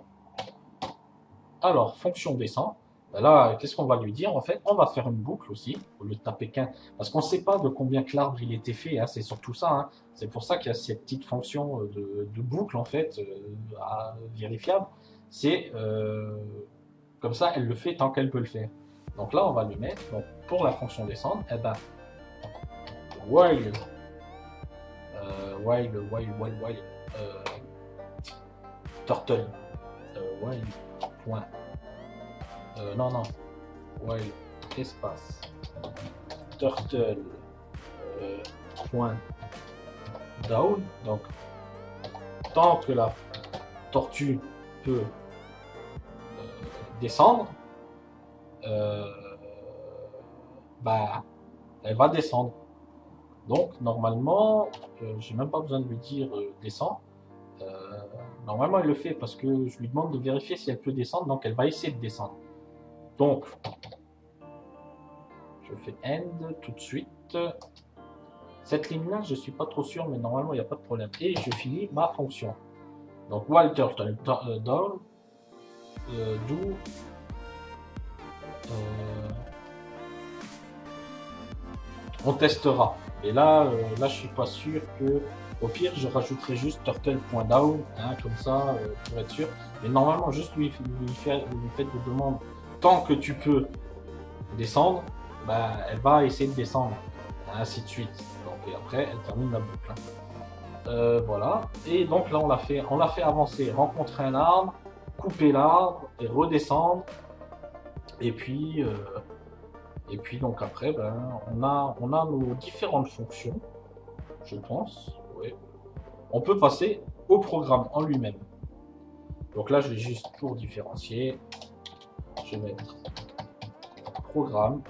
Alors, fonction descend. Ben là, qu'est-ce qu'on va lui dire? En fait, on va faire une boucle aussi, au lieu de taper qu'un. Parce qu'on ne sait pas de combien que l'arbre il était fait, hein, c'est surtout ça. Hein. C'est pour ça qu'il y a cette petite fonction de, de boucle, en fait, euh, à, vérifiable. C'est euh, comme ça, elle le fait tant qu'elle peut le faire. Donc là, on va lui mettre, donc, pour la fonction descendre, eh ben, while, euh, while, while, while, while, euh, turtle, euh, while, point, euh, non, non, while, espace, turtle, euh, point, down, donc, tant que la tortue peut euh, descendre, euh, bah, elle va descendre. Donc, normalement, euh, j'ai même pas besoin de lui dire euh, descend. Euh, normalement, elle le fait parce que je lui demande de vérifier si elle peut descendre. Donc, elle va essayer de descendre. Donc, je fais end tout de suite. Cette ligne-là, je suis pas trop sûr, mais normalement, il n'y a pas de problème. Et je finis ma fonction. Donc, while turtle down, euh, do euh, on testera. Et là, euh, là, je suis pas sûr que. Au pire, je rajouterai juste turtle.down, hein, comme ça, euh, pour être sûr. Mais normalement, juste lui, lui, faire, lui faites des demandes. Tant que tu peux descendre, bah, elle va essayer de descendre, ainsi de suite. Donc, et après, elle termine la boucle. Hein. Euh, voilà. Et donc là, on l'a fait, on l'a fait avancer, rencontrer un arbre, couper l'arbre et redescendre. Et puis. Euh, Et puis donc après, ben, on, a, on a nos différentes fonctions, je pense. Ouais. On peut passer au programme en lui-même. Donc là, je vais juste pour différencier, je vais mettre programme.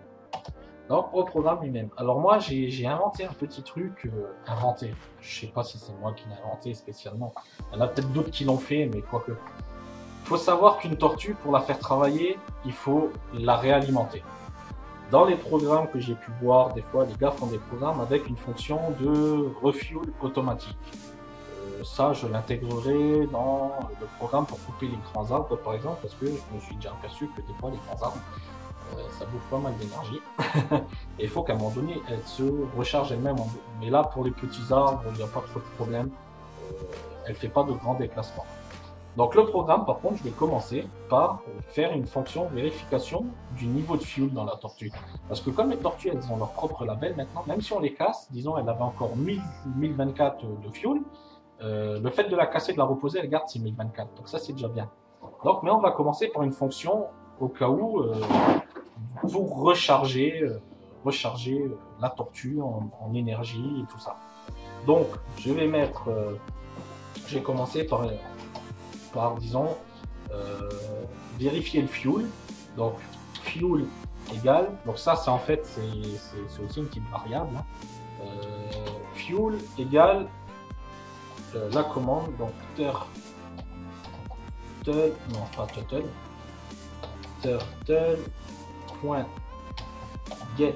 Donc au programme lui-même. Alors moi, j'ai inventé un petit truc, euh, inventé. Je sais pas si c'est moi qui l'ai inventé spécialement. Il y en a peut-être d'autres qui l'ont fait, mais quoique. Il faut savoir qu'une tortue, pour la faire travailler, il faut la réalimenter. Dans les programmes que j'ai pu voir, des fois, les gars font des programmes avec une fonction de refuel automatique. Euh, ça, je l'intégrerai dans le programme pour couper les grands arbres, par exemple, parce que je me suis déjà aperçu que des fois, les grands arbres, euh, ça bouffe pas mal d'énergie. Et il faut qu'à un moment donné, elles se rechargent elles-mêmes. Mais là, pour les petits arbres, il n'y a pas trop de problème. Euh, elle ne fait pas de grands déplacements. Donc le programme, par contre, je vais commencer par faire une fonction vérification du niveau de fuel dans la tortue. Parce que comme les tortues, elles ont leur propre label maintenant, même si on les casse, disons, elle avait encore mille, mille vingt-quatre de fuel, euh, le fait de la casser, de la reposer, elle garde ses mille vingt-quatre. Donc ça, c'est déjà bien. Donc, mais on va commencer par une fonction au cas où, euh, pour recharger, euh, recharger euh, la tortue en, en énergie et tout ça. Donc, je vais mettre, euh, j'ai commencé par... Euh, par, disons, euh, vérifier le fuel. Donc, fuel égale, donc ça, c'est en fait, c'est aussi une petite variable. Hein. Euh, fuel égale euh, la commande, donc turtle, non, pas turtle, turtle point get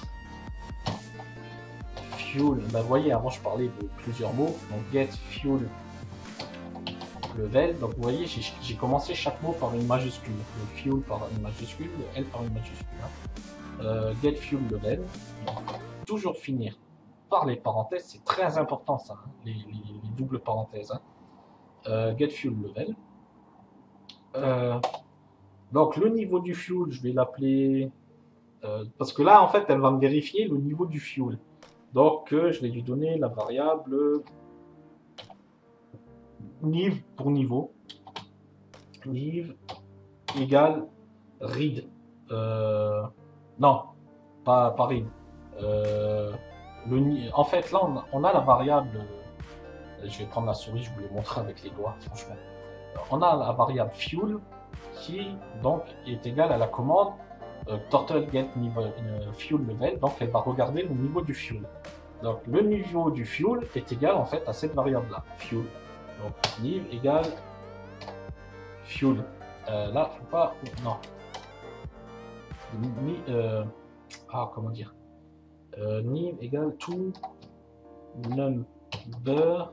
fuel. Ben, vous voyez, avant, je parlais de plusieurs mots, donc get fuel level, donc vous voyez, j'ai commencé chaque mot par une majuscule, le fuel par une majuscule, le L par une majuscule. Hein. Euh, get fuel level, donc, toujours finir par les parenthèses, c'est très important ça, hein, les, les, les doubles parenthèses. Hein. Euh, get fuel level. Euh, donc le niveau du fuel, je vais l'appeler, euh, parce que là en fait, elle va me vérifier le niveau du fuel. Donc euh, je vais lui donner la variable Nive pour niveau. Nive égale read. Euh, non, pas, pas read. Euh, le, en fait, là, on a, on a la variable. Je vais prendre la souris, je vous l'ai montré avec les doigts, franchement. On a la variable fuel qui donc est égale à la commande euh, turtle get niveau, euh, fuel level. Donc, elle va regarder le niveau du fuel. Donc, le niveau du fuel est égal en fait à cette variable-là, fuel. Donc, niv égale fuel. Euh, là, faut pas. Non. Ni, euh, ah, comment dire euh, Niv égale to number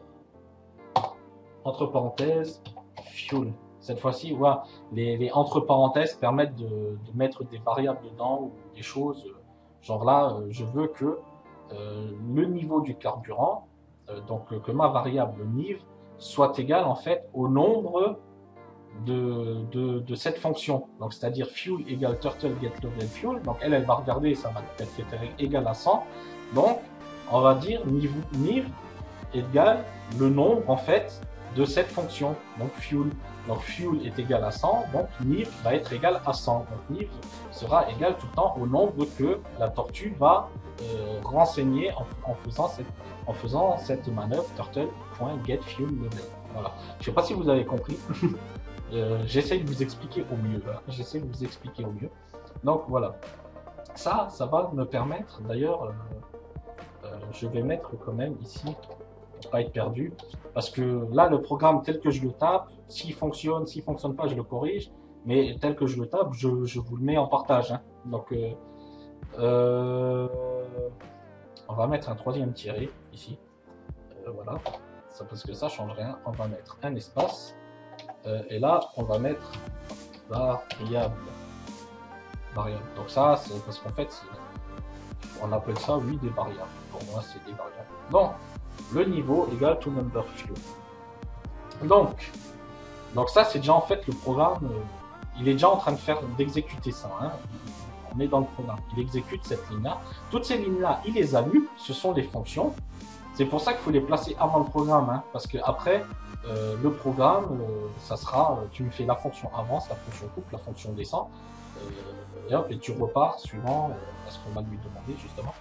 entre parenthèses fuel. Cette fois-ci, ouais, les, les entre parenthèses permettent de, de mettre des variables dedans ou des choses. Genre là, euh, je veux que euh, le niveau du carburant, euh, donc euh, que ma variable niv, soit égal en fait au nombre de, de, de cette fonction. Donc c'est-à-dire fuel égale turtle get level fuel. Donc elle, elle va regarder, ça va être égal à cent. Donc on va dire niv, niv égale le nombre en fait de cette fonction. Donc fuel. Donc fuel est égal à cent, donc niv va être égal à cent. Donc niv sera égal tout le temps au nombre que la tortue va euh, renseigner en, en, faisant cette, en faisant cette manœuvre turtle.getFuelLevel. Voilà. Je ne sais pas si vous avez compris. euh, J'essaie de vous expliquer au mieux. Hein. J'essaie de vous expliquer au mieux. Donc voilà. Ça, ça va me permettre, d'ailleurs, euh, euh, je vais mettre quand même ici, pour pas être perdu, parce que là, le programme tel que je le tape, s'il fonctionne, s'il fonctionne pas, je le corrige, mais tel que je le tape, je, je vous le mets en partage. Hein. Donc, euh, euh, on va mettre un troisième tiré ici. Euh, voilà, ça, parce que ça change rien. On va mettre un espace, euh, et là, on va mettre variable. variable. Donc ça, c'est parce qu'en fait, on appelle ça, oui, des variables. Pour moi, c'est des variables. Donc, le niveau égale to number fuel. Donc, donc ça, c'est déjà en fait le programme, euh, il est déjà en train de faire, d'exécuter ça. Hein. On est dans le programme, il exécute cette ligne-là. Toutes ces lignes-là, il les a lues, ce sont des fonctions. C'est pour ça qu'il faut les placer avant le programme, hein, parce que après, euh, le programme, euh, ça sera, euh, tu me fais la fonction avance, la fonction coupe, la fonction descend, euh, et hop, et tu repars suivant euh, ce qu'on va lui demander justement.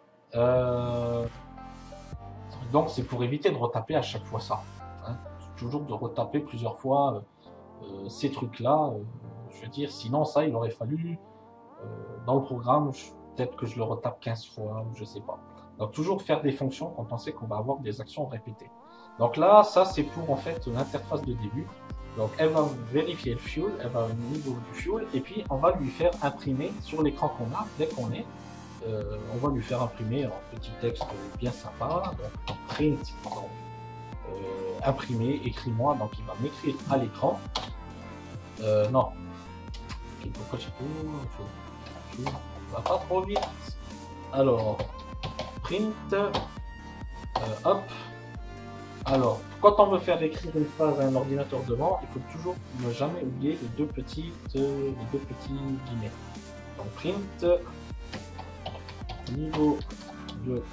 Euh, donc c'est pour éviter de retaper à chaque fois ça. Hein. Toujours de retaper plusieurs fois euh, ces trucs-là. Euh, je veux dire, sinon ça, il aurait fallu, euh, dans le programme, peut-être que je le retape quinze fois, je sais pas. Donc toujours faire des fonctions quand on sait qu'on va avoir des actions répétées. Donc là, ça c'est pour en fait l'interface de début. Donc elle va vérifier le fuel, elle va au niveau du fuel, et puis on va lui faire imprimer sur l'écran qu'on a, dès qu'on est, euh, on va lui faire imprimer un petit texte bien sympa, donc print, donc, euh, imprimer, écris-moi, donc il va m'écrire à l'écran. Euh, non. Okay, pourquoi j'ai tout, va pas trop vite. Alors, print, euh, hop. Alors, quand on veut faire écrire une phrase à un ordinateur devant, il faut toujours ne jamais oublier les deux petits, euh, les deux petits guillemets. Donc print niveau de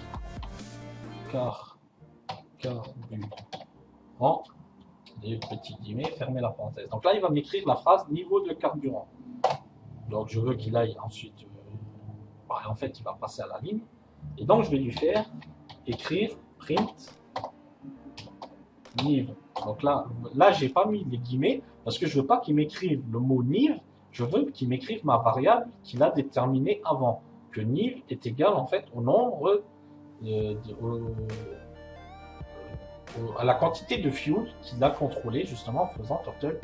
car carburant, les petits guillemets, fermez la parenthèse. Donc là, il va m'écrire la phrase niveau de carburant. Donc je veux qu'il aille ensuite, euh, bah, en fait, il va passer à la ligne. Et donc je vais lui faire écrire print niv. Donc là, là j'ai pas mis les guillemets parce que je veux pas qu'il m'écrive le mot niv, je veux qu'il m'écrive ma variable qu'il a déterminée avant, que niv est égal en fait au nombre de, de, au, au, à la quantité de fuel qu'il a contrôlé justement en faisant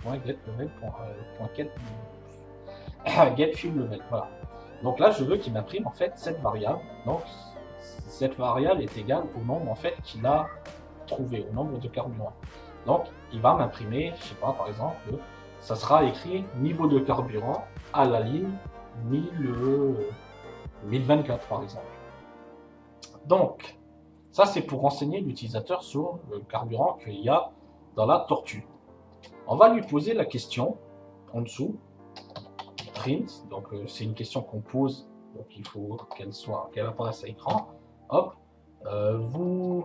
turtle.getLevel.getFuelLevel. Voilà. Donc là, je veux qu'il m'imprime en fait cette variable. Donc cette variable est égale au nombre en fait qu'il a trouvé, au nombre de carburant. Donc il va m'imprimer, je sais pas, par exemple, ça sera écrit niveau de carburant à la ligne mille, mille vingt-quatre par exemple. Donc ça c'est pour renseigner l'utilisateur sur le carburant qu'il y a dans la tortue. On va lui poser la question en dessous, print, donc euh, c'est une question qu'on pose, donc il faut qu'elle soit, qu'elle apparaisse à l'écran. Hop, euh, vous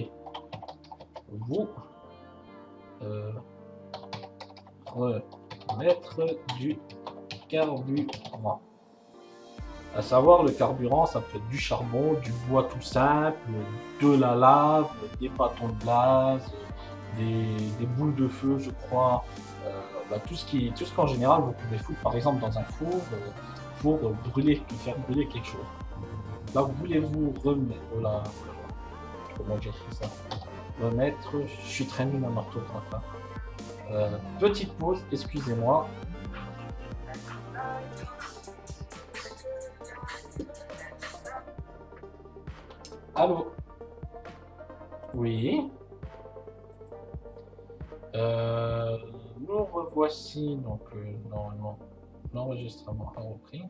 voulez-vous euh, mettre du carburant. À savoir, le carburant, ça peut être du charbon, du bois tout simple, de la lave, des bâtons de gaz, des, des boules de feu, je crois. Euh, bah, tout ce qui, tout ce qu'en général vous pouvez foutre, par exemple, dans un four euh, pour brûler, faire brûler quelque chose. Là, voulez-vous remettre, voilà, comment j'écris ça, remettre, je suis très nul en orthographe. Hein. Euh, petite pause, excusez-moi. Allô? Oui. Euh, nous revoici, donc euh, normalement, l'enregistrement a repris.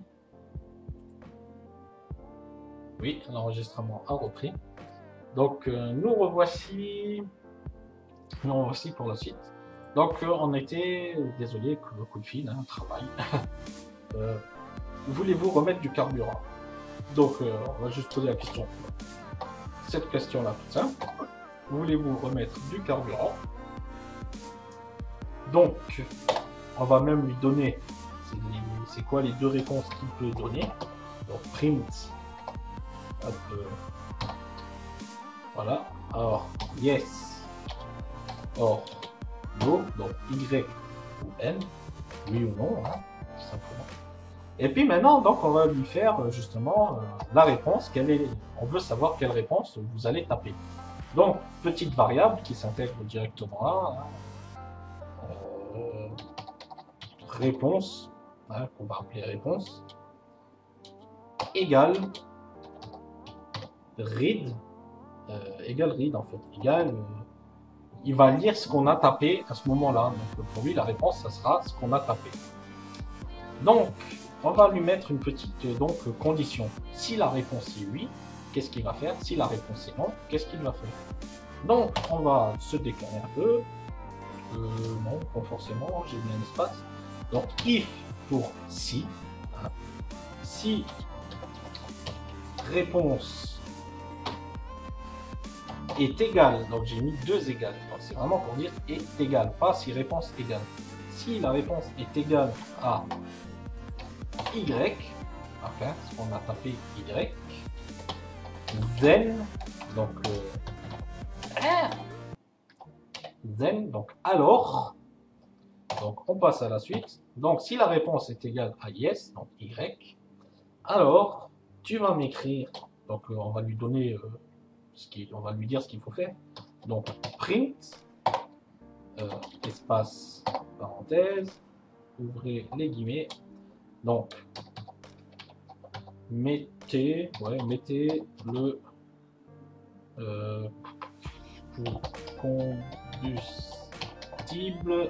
Oui, l'enregistrement a repris. Donc euh, nous revoici, nous revoici pour la suite. Donc euh, on était, désolé, le coup de fil, hein, travail. euh, Voulez-vous remettre du carburant? Donc euh, on va juste poser la question. Cette question-là, tout ça. Voulez-vous remettre du carburant? Donc, on va même lui donner, c'est quoi les deux réponses qu'il peut donner. Donc, print. Hop, euh, voilà. Alors, yes. Or, no. Donc, Y ou N. Oui ou non, hein, tout simplement. Et puis maintenant, donc, on va lui faire justement euh, la réponse. Quelle est, on veut savoir quelle réponse vous allez taper. Donc, petite variable qui s'intègre directement là. Hein. Euh, réponse, hein, qu'on va appeler réponse, égale read, euh, égale read en fait, égale, euh, il va lire ce qu'on a tapé à ce moment-là. Donc pour lui, la réponse, ça sera ce qu'on a tapé. Donc, on va lui mettre une petite donc condition. Si la réponse est oui, qu'est-ce qu'il va faire? Si la réponse est non, qu'est-ce qu'il va faire? Donc, on va se déclarer un peu. Euh, non, pas forcément, j'ai mis un espace. Donc, if pour si. Hein, si réponse est égale, donc j'ai mis deux égales. C'est vraiment pour dire est égal, pas si réponse égale. Si la réponse est égale à y, enfin, ce qu'on a tapé y, then, donc euh, then, donc alors, donc on passe à la suite. Donc si la réponse est égale à yes, donc y, alors tu vas m'écrire, donc euh, on va lui donner, euh, ce qui, on va lui dire ce qu'il faut faire. Donc print, euh, espace, parenthèse, ouvrez les guillemets. Donc mettez, ouais, mettez le euh, combustible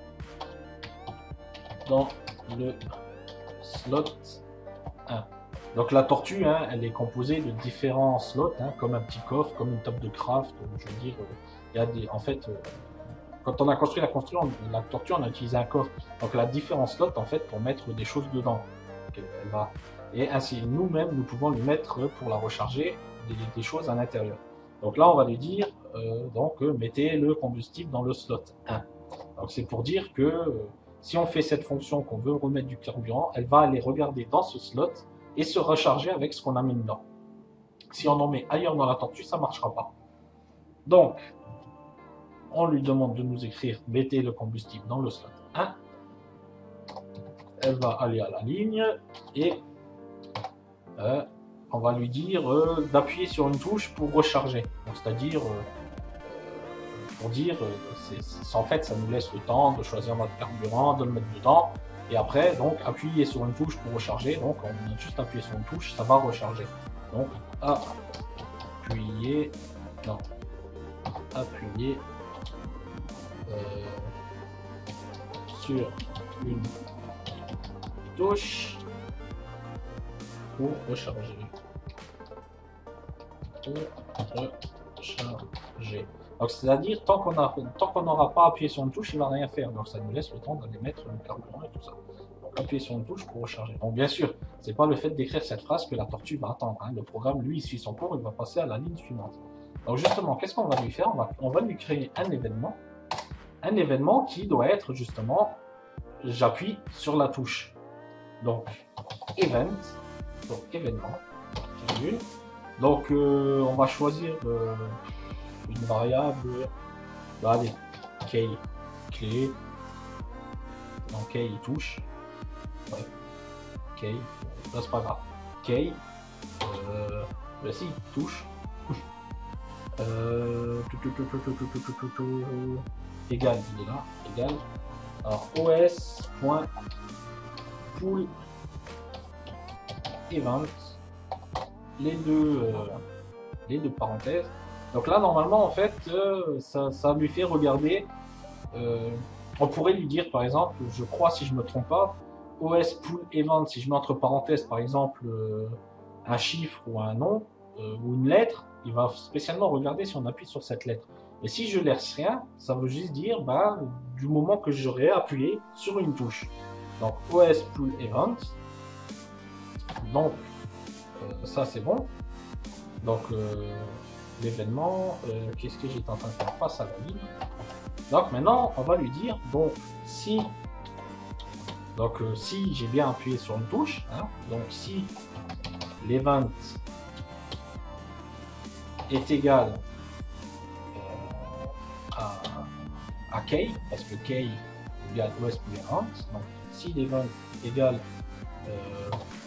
dans le slot un. Donc la tortue, hein, elle est composée de différents slots, hein, comme un petit coffre, comme une table de craft. Je veux dire, il y a des, en fait, euh, quand on a construit la construit, on, la tortue, on a utilisé un coffre. Donc elle a différents slots en fait pour mettre des choses dedans. Donc, elle va, et ainsi nous-mêmes, nous pouvons lui mettre pour la recharger des, des choses à l'intérieur. Donc là, on va lui dire, euh, donc euh, mettez le combustible dans le slot un. Donc c'est pour dire que euh, si on fait cette fonction qu'on veut remettre du carburant, elle va aller regarder dans ce slot et se recharger avec ce qu'on a mis dedans. Si on en met ailleurs dans la tortue, ça ne marchera pas. Donc, on lui demande de nous écrire « Mettez le combustible dans le slot un ». Elle va aller à la ligne et euh, on va lui dire euh, d'appuyer sur une touche pour recharger. C'est-à-dire, euh, pour dire, euh, c'est, en fait, ça nous laisse le temps de choisir notre carburant, de le mettre dedans. Et après, donc, appuyer sur une touche pour recharger. Donc, on a juste appuyé sur une touche, ça va recharger. Donc, appuyer, non, appuyer euh, sur une touche pour recharger. Pour recharger. Donc, c'est-à-dire, tant qu'on a, tant qu'on n'aura pas appuyé sur une touche, il ne va rien faire. Donc, ça nous laisse le temps d'aller mettre le carburant et tout ça. Donc, appuyer sur une touche pour recharger. Donc, bien sûr, c'est pas le fait d'écrire cette phrase que la tortue va attendre. Hein. Le programme, lui, il suit son cours, il va passer à la ligne suivante. Donc, justement, qu'est-ce qu'on va lui faire? on va, on va lui créer un événement. Un événement qui doit être, justement, j'appuie sur la touche. Donc, event, donc événement, virgule. Donc, euh, on va choisir euh, une variable, bah, allez, key, clé, donc key touche, ouais, key, là c'est pas grave, key, euh, bah si, touche, euh, tout, tout, tout, tout, tout, tout, tout, tout, tout, égal, il est là, égal, alors os.pool event, les deux, euh, les deux parenthèses. Donc là, normalement, en fait, euh, ça, ça lui fait regarder. Euh, on pourrait lui dire, par exemple, je crois, si je me trompe pas, os pool event, si je mets entre parenthèses, par exemple, euh, un chiffre ou un nom euh, ou une lettre, il va spécialement regarder si on appuie sur cette lettre. Et si je laisse rien, ça veut juste dire, bah, du moment que j'aurai appuyé sur une touche. Donc os pool event. Donc euh, ça c'est bon. Donc euh, l'événement, euh, qu'est-ce que j'étais en train de faire face à la ligne. Donc maintenant on va lui dire, donc si donc euh, si j'ai bien appuyé sur une touche, hein, donc si l'event est égal euh, à, à key, parce que key égale os pool event, donc si l'event est égal euh,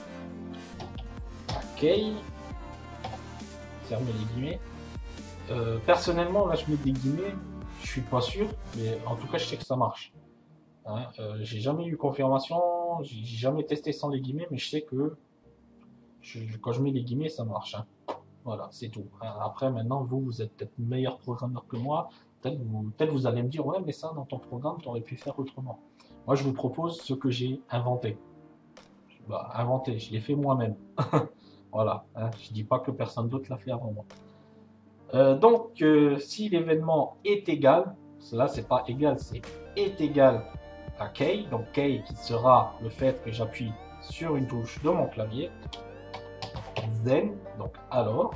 à key, fermer les guillemets. Euh, personnellement, là, je mets des guillemets, je suis pas sûr, mais en tout cas, je sais que ça marche. Hein, euh, j'ai jamais eu confirmation, j'ai jamais testé sans les guillemets, mais je sais que je, quand je mets les guillemets, ça marche. Hein. Voilà, c'est tout. Hein, après, maintenant, vous, vous êtes peut-être meilleur programmeur que moi. Peut-être vous, peut-être vous allez me dire, ouais, mais ça, dans ton programme, tu aurais pu faire autrement. Moi, je vous propose ce que j'ai inventé. Bah, inventé, je l'ai fait moi-même. Voilà, hein, je dis pas que personne d'autre l'a fait avant moi. Euh, donc, euh, si l'événement est égal, cela c'est pas égal, c'est est égal à key, donc key qui sera le fait que j'appuie sur une touche de mon clavier, then, donc alors,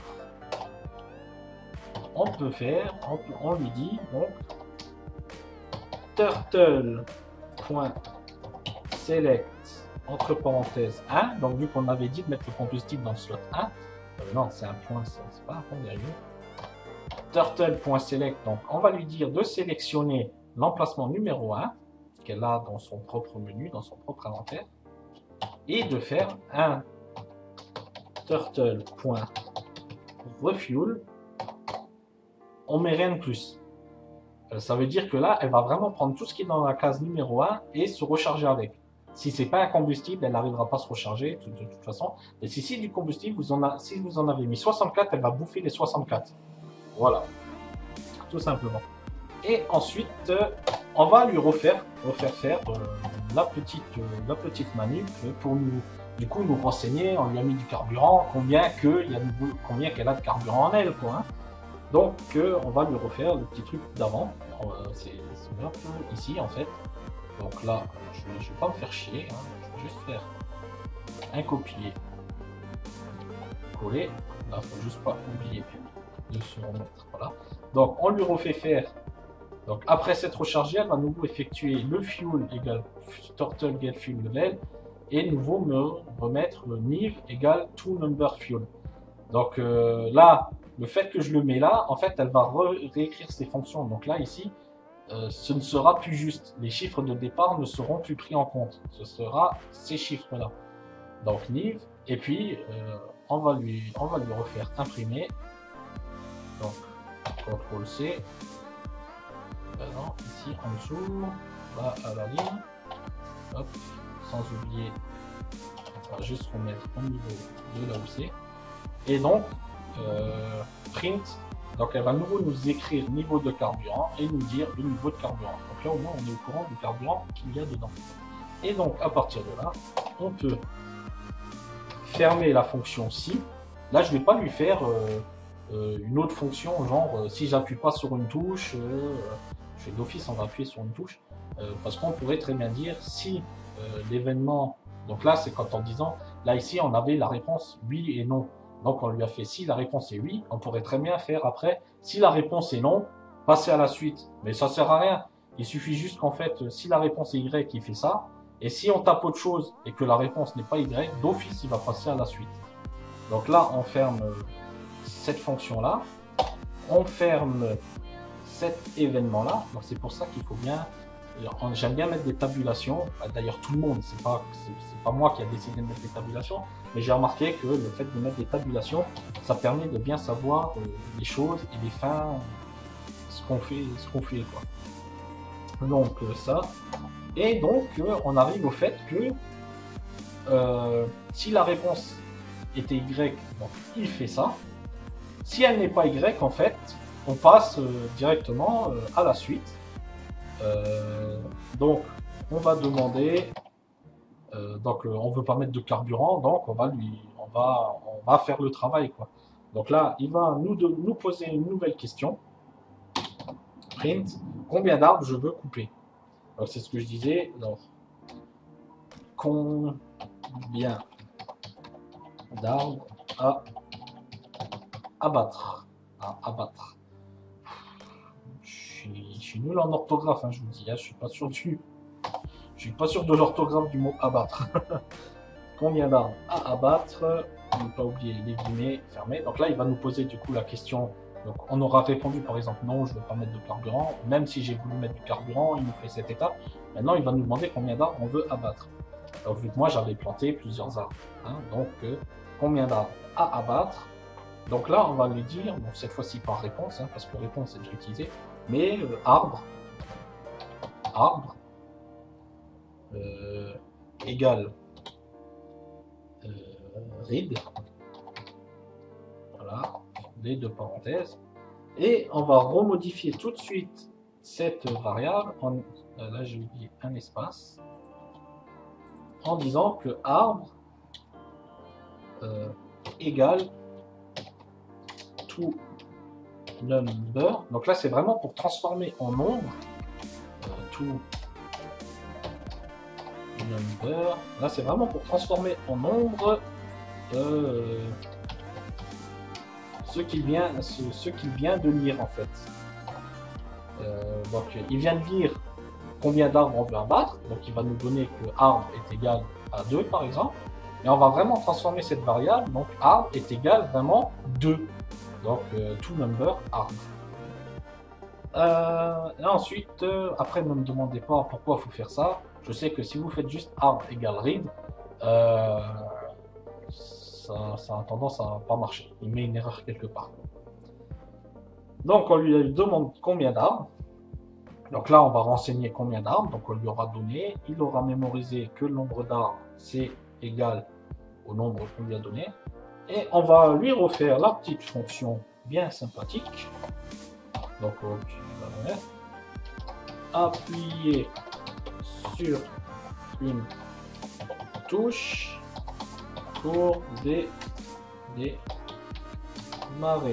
on peut faire, on, peut, on lui dit donc turtle.select entre parenthèses un, donc vu qu'on avait dit de mettre le combustible dans le slot un, euh, non c'est un point, c'est pas un point derrière. Turtle.select, donc on va lui dire de sélectionner l'emplacement numéro un qu'elle a dans son propre menu, dans son propre inventaire, et de faire un turtle.refuel, on met rien de plus. Euh, ça veut dire que là, elle va vraiment prendre tout ce qui est dans la case numéro un et se recharger avec. Si c'est pas un combustible, elle n'arrivera pas à se recharger de, de, de toute façon. Et si c'est du combustible, vous en a, si vous en avez mis soixante-quatre, elle va bouffer les soixante-quatre. Voilà, tout simplement. Et ensuite, euh, on va lui refaire, refaire faire euh, la petite, euh, la petite manip pour nous, du coup, nous renseigner. On lui a mis du carburant, combien que il y a de, combien qu'elle a de carburant en elle, quoi. Hein. Donc, euh, on va lui refaire le petit truc d'avant. Euh, c'est ici, en fait. Donc là, je ne vais pas me faire chier. Hein. Je vais juste faire un copier, coller. Là, il ne faut juste pas oublier de se remettre. Voilà. Donc, on lui refait faire. Donc, après cette rechargée, elle va nouveau effectuer le fuel égale turtle get fuel level et nouveau me remettre le niv égale to number fuel. Donc euh, là, le fait que je le mets là, en fait, elle va réécrire ses fonctions. Donc là, ici, euh, ce ne sera plus juste. Les chiffres de départ ne seront plus pris en compte. Ce sera ces chiffres-là. Donc niv, et puis euh, on va lui, on va lui refaire imprimer. Donc contrôle C. Euh, non, ici en dessous, là à la ligne. Hop, sans oublier, on va juste remettre au niveau de là où c'est. Et donc, euh, print, donc elle va nouveau nous écrire niveau de carburant et nous dire le niveau de carburant. Donc là au moins on est au courant du carburant qu'il y a dedans. Et donc à partir de là, on peut fermer la fonction si. Là je ne vais pas lui faire euh, euh, une autre fonction, genre euh, si j'appuie pas sur une touche, euh, je fais d'office on va appuyer sur une touche, euh, parce qu'on pourrait très bien dire si euh, l'événement, donc là c'est quand en disant, là ici on avait la réponse oui et non. Donc on lui a fait si la réponse est oui, on pourrait très bien faire après si la réponse est non, passer à la suite. Mais ça sert à rien. Il suffit juste qu'en fait, si la réponse est Y, il fait ça. Et si on tape autre chose et que la réponse n'est pas Y, d'office, il va passer à la suite. Donc là, on ferme cette fonction-là. On ferme cet événement-là. Donc c'est pour ça qu'il faut bien... J'aime bien mettre des tabulations. D'ailleurs, tout le monde, c'est pas, c'est pas moi qui a décidé de mettre des tabulations, mais j'ai remarqué que le fait de mettre des tabulations, ça permet de bien savoir euh, les choses et les fins, ce qu'on fait, ce qu'on fait, quoi. Donc euh, ça. Et donc, euh, on arrive au fait que euh, si la réponse était Y, donc il fait ça. Si elle n'est pas Y, en fait, on passe euh, directement euh, à la suite. Euh, donc, on va demander, euh, donc euh, on veut pas mettre de carburant, donc on va lui, on va, on va faire le travail, quoi. Donc là, il va nous, de, nous poser une nouvelle question. Print, combien d'arbres je veux couper? Donc c'est ce que je disais. Donc, combien d'arbres à abattre? À abattre. Je suis nul en orthographe, hein, je vous dis. Hein, je suis pas sûr du, je suis pas sûr de l'orthographe du mot abattre. Combien d'arbres à abattre? Ne pas oublier les guillemets fermés. Donc là, il va nous poser du coup la question. Donc on aura répondu par exemple non, je ne veux pas mettre de carburant. Même si j'ai voulu mettre du carburant, il nous fait cette étape. Maintenant, il va nous demander combien d'arbres on veut abattre. Donc vu que moi j'avais planté plusieurs arbres, hein, donc euh, combien d'arbres à abattre? Donc là, on va lui dire, bon cette fois-ci par réponse, hein, parce que réponse c'est déjà utilisé, mais euh, arbre, arbre euh, égale euh, read, voilà, les deux parenthèses, et on va remodifier tout de suite cette variable, en, euh, là j'ai oublié un espace, en disant que arbre euh, égale to number. Donc là, c'est vraiment pour transformer en nombre. Euh, to number. Là, c'est vraiment pour transformer en nombre euh, ce qu'il vient, ce, ce qu'il vient de lire en fait. Euh, donc, il vient de lire combien d'arbres on veut abattre. Donc, il va nous donner que arbre est égal à deux par exemple. Et on va vraiment transformer cette variable. Donc, arbre est égal vraiment deux. Donc, euh, to number arbre. Euh, et ensuite, euh, après, ne me demandez pas pourquoi il faut faire ça. Je sais que si vous faites juste arbre égale read, euh, ça, ça a tendance à pas marcher. Il met une erreur quelque part. Donc, on lui demande combien d'arbres. Donc là, on va renseigner combien d'arbres. Donc, on lui aura donné. Il aura mémorisé que le nombre d'arbres, c'est égal au nombre qu'on lui a donné. Et on va lui refaire la petite fonction bien sympathique. Donc, on va appuyer sur une touche pour dé démarrer.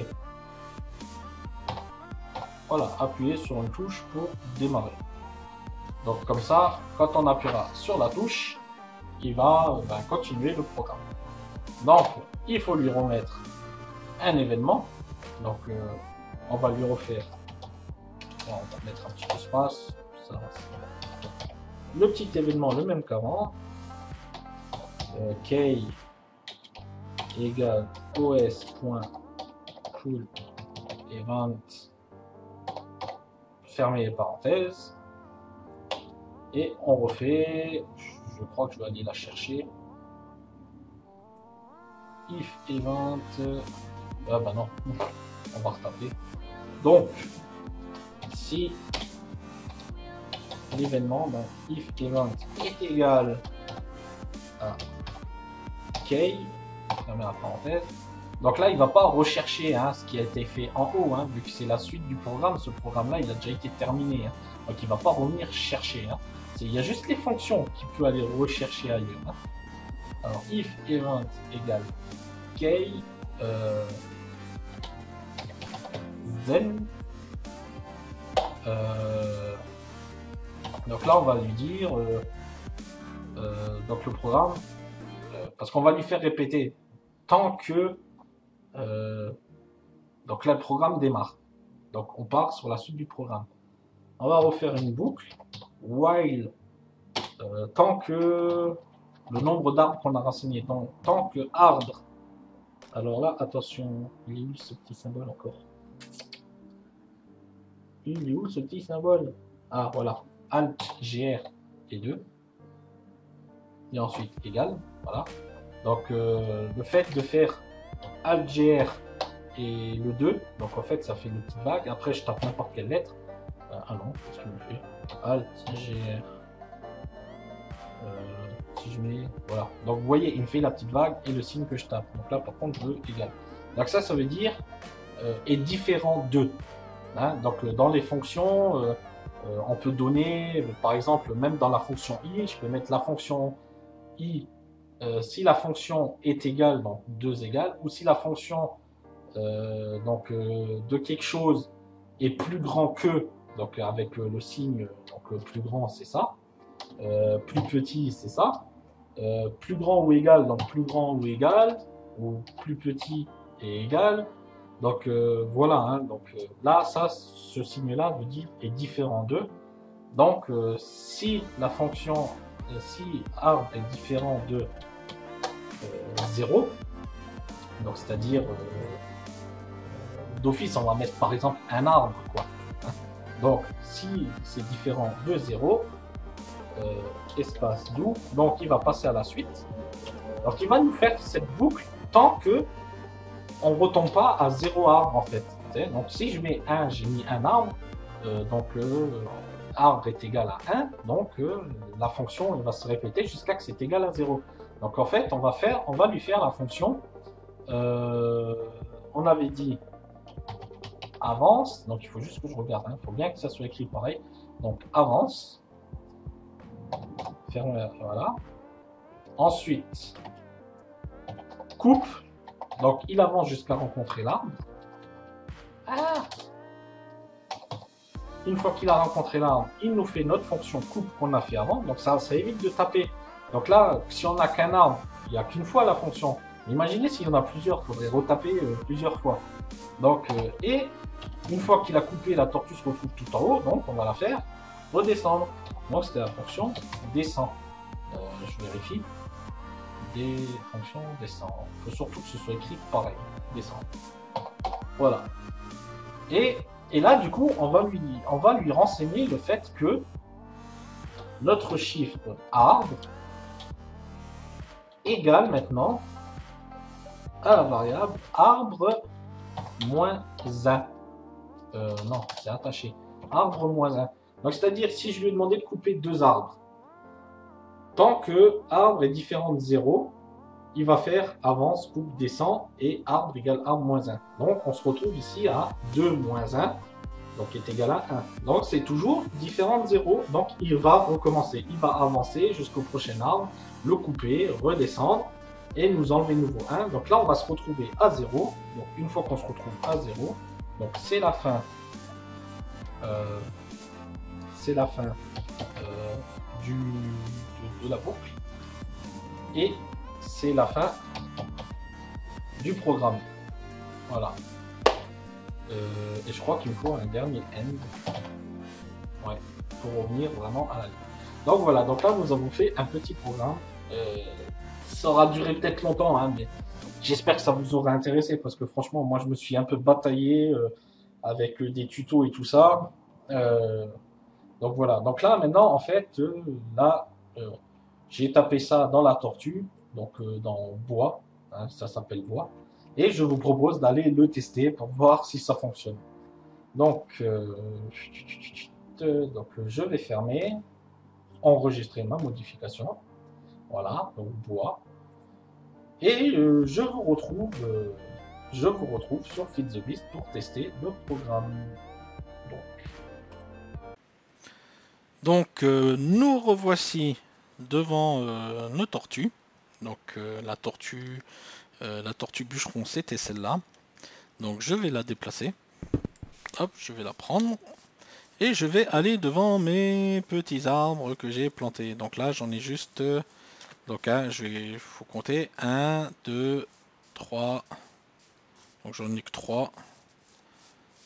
Voilà, appuyer sur une touche pour démarrer. Donc, comme ça, quand on appuiera sur la touche, il va ben, continuer le programme. Donc, il faut lui remettre un événement. Donc, euh, on va lui refaire. On va mettre un petit espace. Ça, le petit événement, le même qu'avant. Euh, key égale os.pull event. Fermer les parenthèses. Et on refait. Je crois que je vais aller la chercher. If event. Ah bah non, on va retaper. Donc, si l'événement, ben, if event est égal à key, fermez la parenthèse. Donc là, il ne va pas rechercher hein, ce qui a été fait en haut, hein, vu que c'est la suite du programme. Ce programme-là, il a déjà été terminé. Hein, donc il ne va pas revenir chercher. Hein. Il y a juste les fonctions qu'il peut aller rechercher ailleurs. Hein. Alors, if event égale key, euh, then, euh, donc là on va lui dire, euh, euh, donc le programme, euh, parce qu'on va lui faire répéter tant que, euh, donc là le programme démarre. Donc on part sur la suite du programme. On va refaire une boucle. While, euh, tant que le nombre d'arbres qu'on a renseigné. Donc, tant que arbre. Alors là, attention, il est où ce petit symbole encore? Il est où ce petit symbole? Ah, voilà. Alt, G R et deux. Et ensuite, égal. Voilà. Donc, euh, le fait de faire Alt, G R et le deux, donc en fait, ça fait une petite vague. Après, je tape n'importe quelle lettre. Euh, ah non, qu'est-ce qu'il me fait? Alt, G R. Euh, si je mets. Voilà. Donc, vous voyez, il me fait la petite vague et le signe que je tape. Donc là, par contre, je veux égal. Donc, ça, ça veut dire euh, est différent de. Hein, donc dans les fonctions, euh, euh, on peut donner, euh, par exemple, même dans la fonction i, je peux mettre la fonction i euh, si la fonction est égale, donc deux égales, ou si la fonction euh, donc, euh, de quelque chose est plus grand que, donc avec euh, le signe, donc euh, plus grand c'est ça, euh, plus petit c'est ça, euh, plus grand ou égal, donc plus grand ou égal, ou plus petit et égal. Donc euh, voilà, hein, donc euh, là, ça, ce signe-là veut dire est différent d'eux. Donc euh, si la fonction, euh, si arbre est différent de euh, zéro, donc c'est-à-dire euh, d'office, on va mettre par exemple un arbre, quoi. Hein. Donc si c'est différent de zéro, euh, espace do, donc il va passer à la suite. Donc il va nous faire cette boucle tant que on ne retombe pas à zéro arbre en fait. Donc si je mets un, j'ai mis un arbre, euh, donc euh, arbre est égal à un, donc euh, la fonction elle va se répéter jusqu'à ce que c'est égal à zéro. Donc en fait, on va, faire, on va lui faire la fonction, euh, on avait dit avance, donc il faut juste que je regarde, il hein, faut bien que ça soit écrit pareil. Donc avance, ferme, voilà. Ensuite, coupe, donc il avance jusqu'à rencontrer l'arbre. Ah, une fois qu'il a rencontré l'arbre, il nous fait notre fonction coupe qu'on a fait avant. Donc ça, ça évite de taper. Donc là, si on n'a qu'un arbre, il n'y a qu'une fois la fonction. Imaginez s'il y en a plusieurs, il faudrait retaper euh, plusieurs fois. Donc, euh, et une fois qu'il a coupé, la tortue se retrouve tout en haut. Donc on va la faire redescendre. Donc c'était la fonction descend. Euh, je vérifie. Des fonctions descend. Il faut surtout que ce soit écrit pareil. Descend. Voilà. Et Et là, du coup, on va lui, on va lui renseigner le fait que notre chiffre arbre égale maintenant à la variable arbre moins un. Euh, non, c'est attaché. Arbre moins un. Donc, c'est-à-dire, si je lui ai demandé de couper deux arbres, tant que arbre est différent de zéro, il va faire avance, coupe, descend et arbre égale arbre moins un. Donc, on se retrouve ici à deux moins un. Donc est égal à un. Donc c'est toujours différent de zéro. Donc il va recommencer. Il va avancer jusqu'au prochain arbre, le couper, redescendre et nous enlever nouveau un. Donc là on va se retrouver à zéro. Donc une fois qu'on se retrouve à zéro, donc c'est la fin. Euh, c'est la fin euh, du, de, de la boucle. Et c'est la fin du programme. Voilà. Euh, et je crois qu'il me faut un dernier end, ouais, pour revenir vraiment à la ligne. Donc voilà, donc là nous avons fait un petit programme. Euh, ça aura duré peut-être longtemps, hein, mais j'espère que ça vous aura intéressé parce que franchement, moi je me suis un peu bataillé euh, avec euh, des tutos et tout ça. Euh, donc voilà, donc là maintenant en fait, euh, là euh, j'ai tapé ça dans la tortue, donc euh, dans bois, hein, ça s'appelle bois. Et je vous propose d'aller le tester pour voir si ça fonctionne. Donc, euh, donc je vais fermer, enregistrer ma modification. Voilà, donc bois. Et euh, je vous retrouve, euh, je vous retrouve sur Feed the Beast pour tester le programme. Donc, donc euh, nous revoici devant euh, nos tortues. Donc euh, la tortue. Euh, la tortue bûcheron, c'était celle-là. Donc je vais la déplacer. Hop, je vais la prendre. Et je vais aller devant mes petits arbres que j'ai plantés. Donc là, j'en ai juste... Euh, donc hein, je vais, il faut compter. un, deux, trois. Donc j'en ai que trois.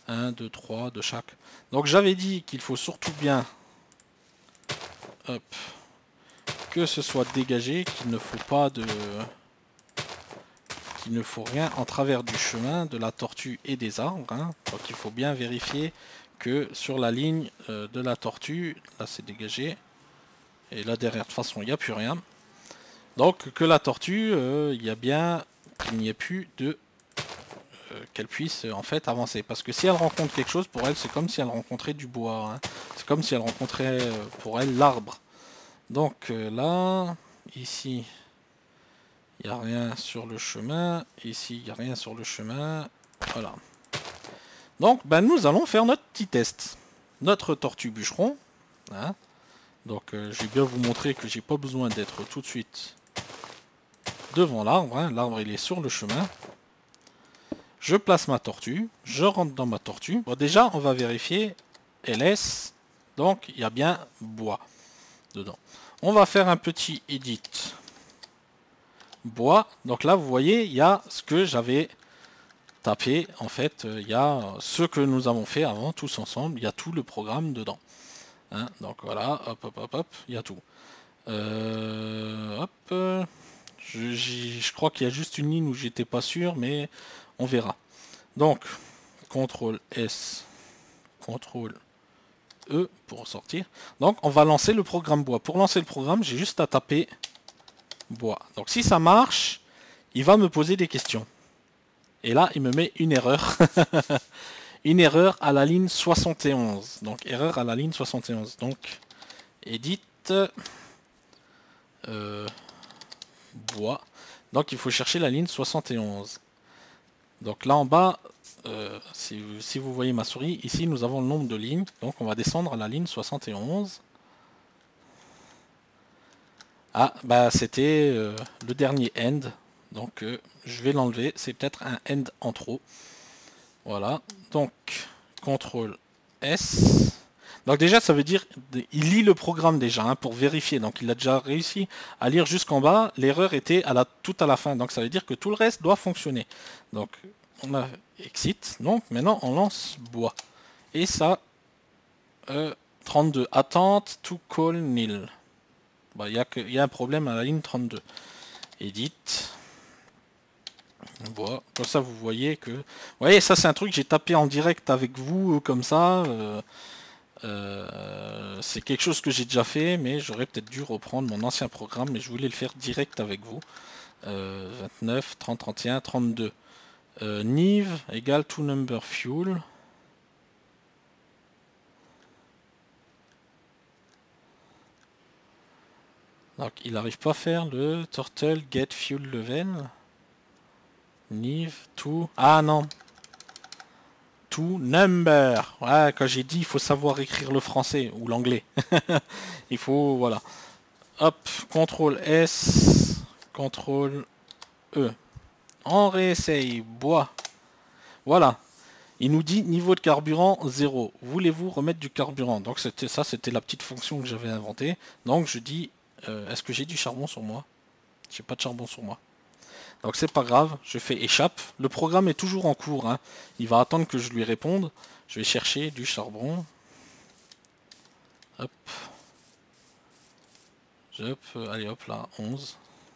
un, deux, trois de chaque. Donc j'avais dit qu'il faut surtout bien hop, que ce soit dégagé, qu'il ne faut pas de... qu'il ne faut rien en travers du chemin de la tortue et des arbres. Hein. Donc il faut bien vérifier que sur la ligne euh, de la tortue, là c'est dégagé, et là derrière de toute façon il n'y a plus rien. Donc que la tortue, euh, il y a bien qu'il n'y ait plus de... Euh, qu'elle puisse euh, en fait avancer. Parce que si elle rencontre quelque chose, pour elle c'est comme si elle rencontrait du bois. Hein. C'est comme si elle rencontrait euh, pour elle l'arbre. Donc euh, là, ici, il n'y a rien sur le chemin. Ici, il n'y a rien sur le chemin. Voilà. Donc, ben, nous allons faire notre petit test. Notre tortue bûcheron. Hein. Donc, euh, je vais bien vous montrer que j'ai pas besoin d'être tout de suite devant l'arbre. Hein. L'arbre, il est sur le chemin. Je place ma tortue. Je rentre dans ma tortue. Bon, déjà, on va vérifier L S. Donc, il y a bien bois dedans. On va faire un petit edit bois. Donc là, vous voyez, il y a ce que j'avais tapé. En fait, il y a ce que nous avons fait avant, tous ensemble. Il y a tout le programme dedans. Hein, donc voilà, hop, hop, hop, hop, il y a tout. Euh, hop, je, je crois qu'il y a juste une ligne où j'étais pas sûr, mais on verra. Donc, contrôle S, contrôle E pour sortir. Donc, on va lancer le programme bois. Pour lancer le programme, j'ai juste à taper bois. Donc, si ça marche, il va me poser des questions. Et là, il me met une erreur. Une erreur à la ligne soixante et onze. Donc, erreur à la ligne soixante et onze. Donc, edit euh, bois. Donc, il faut chercher la ligne soixante et onze. Donc, là en bas, euh, si, si vous voyez ma souris, ici, nous avons le nombre de lignes. Donc, on va descendre à la ligne soixante et onze. Ah, bah, c'était euh, le dernier end. Donc, euh, je vais l'enlever. C'est peut-être un end en trop. Voilà. Donc, contrôle S. Donc déjà, ça veut dire il lit le programme déjà hein, pour vérifier. Donc, il a déjà réussi à lire jusqu'en bas. L'erreur était à la, tout à la fin. Donc, ça veut dire que tout le reste doit fonctionner. Donc, on a exit. Donc, maintenant, on lance bois. Et ça, euh, trente-deux. Attente to call nil. Bah, il y, y a un problème à la ligne trente-deux. Edit. Bois. Comme ça, vous voyez que... Vous voyez, ça, c'est un truc que j'ai tapé en direct avec vous, comme ça. Euh, euh, c'est quelque chose que j'ai déjà fait, mais j'aurais peut-être dû reprendre mon ancien programme, mais je voulais le faire direct avec vous. Euh, vingt-neuf, trente, trente et un, trente-deux. Euh, Nive égale to number fuel. Donc, il n'arrive pas à faire le turtle get fuel level. Nive to... Ah non. To number. Ouais, quand j'ai dit, il faut savoir écrire le français ou l'anglais. Il faut, voilà. Hop, contrôle S, contrôle E. On réessaye, bois. Voilà. Il nous dit niveau de carburant zéro. Voulez-vous remettre du carburant? Donc c'était ça, c'était la petite fonction que j'avais inventée. Donc je dis, euh, est-ce que j'ai du charbon sur moi? J'ai pas de charbon sur moi. Donc c'est pas grave, je fais échappe. Le programme est toujours en cours. Hein. Il va attendre que je lui réponde. Je vais chercher du charbon. Hop. Hop. Allez hop là, onze.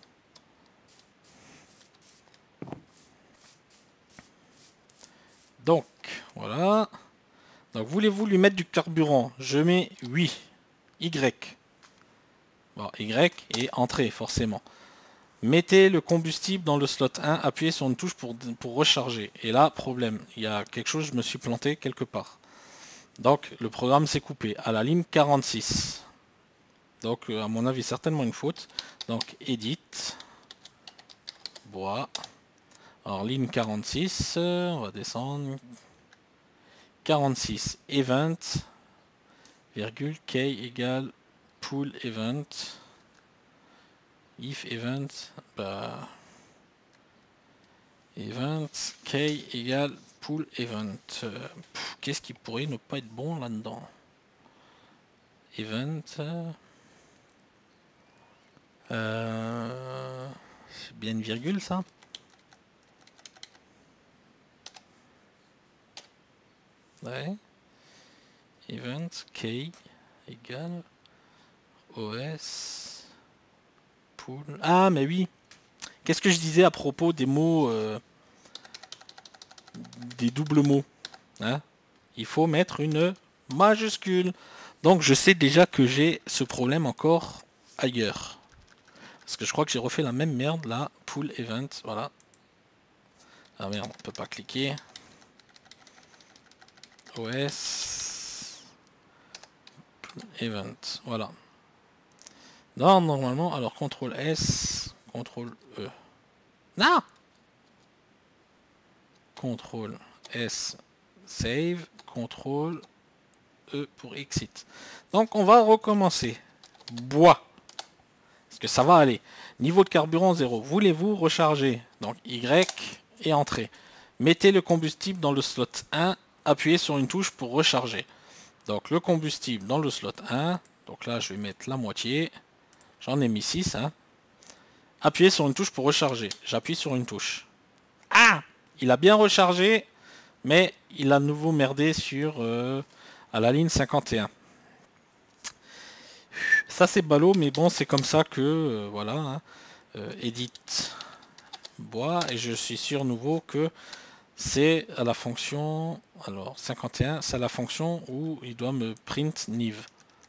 Donc, voilà. Donc voulez-vous lui mettre du carburant? Je mets oui. Y. Bon, Y et entrée forcément. Mettez le combustible dans le slot un, appuyez sur une touche pour, pour recharger. Et là, problème, il y a quelque chose, je me suis planté quelque part. Donc, le programme s'est coupé à la ligne quarante-six. Donc, à mon avis, certainement une faute. Donc, edit, bois. Alors, ligne quarante-six, on va descendre. quarante-six, event, virgule, key égale pool event. If event, bah, event, key égale pool event. Euh, Qu'est-ce qui pourrait ne pas être bon là-dedans? Event. Euh, c'est bien une virgule ça? Ouais. Event key égale os pool. Ah mais oui. Qu'est-ce que je disais à propos des mots, euh, des doubles mots, hein? Il faut mettre une majuscule. Donc je sais déjà que j'ai ce problème encore ailleurs. Parce que je crois que j'ai refait la même merde là. Pool event, voilà. Ah merde, on peut pas cliquer. os event, voilà. Non, normalement, alors contrôle S, contrôle E. Non, contrôle S, save, contrôle E pour exit. Donc on va recommencer. Bois. Parce que ça va aller. Niveau de carburant zéro. Voulez-vous recharger? Donc Y et entrée. Mettez le combustible dans le slot un. Appuyez sur une touche pour recharger. Donc le combustible dans le slot un. Donc là je vais mettre la moitié. J'en ai mis six. Hein. Appuyez sur une touche pour recharger. J'appuie sur une touche. Ah! Il a bien rechargé. Mais il a de nouveau merdé sur euh, à la ligne cinquante et un. Ça c'est ballot, mais bon c'est comme ça que euh, voilà. Hein, euh, edit bois et je suis sûr nouveau que c'est à la fonction. Alors cinquante et un, c'est à la fonction où il doit me print niv.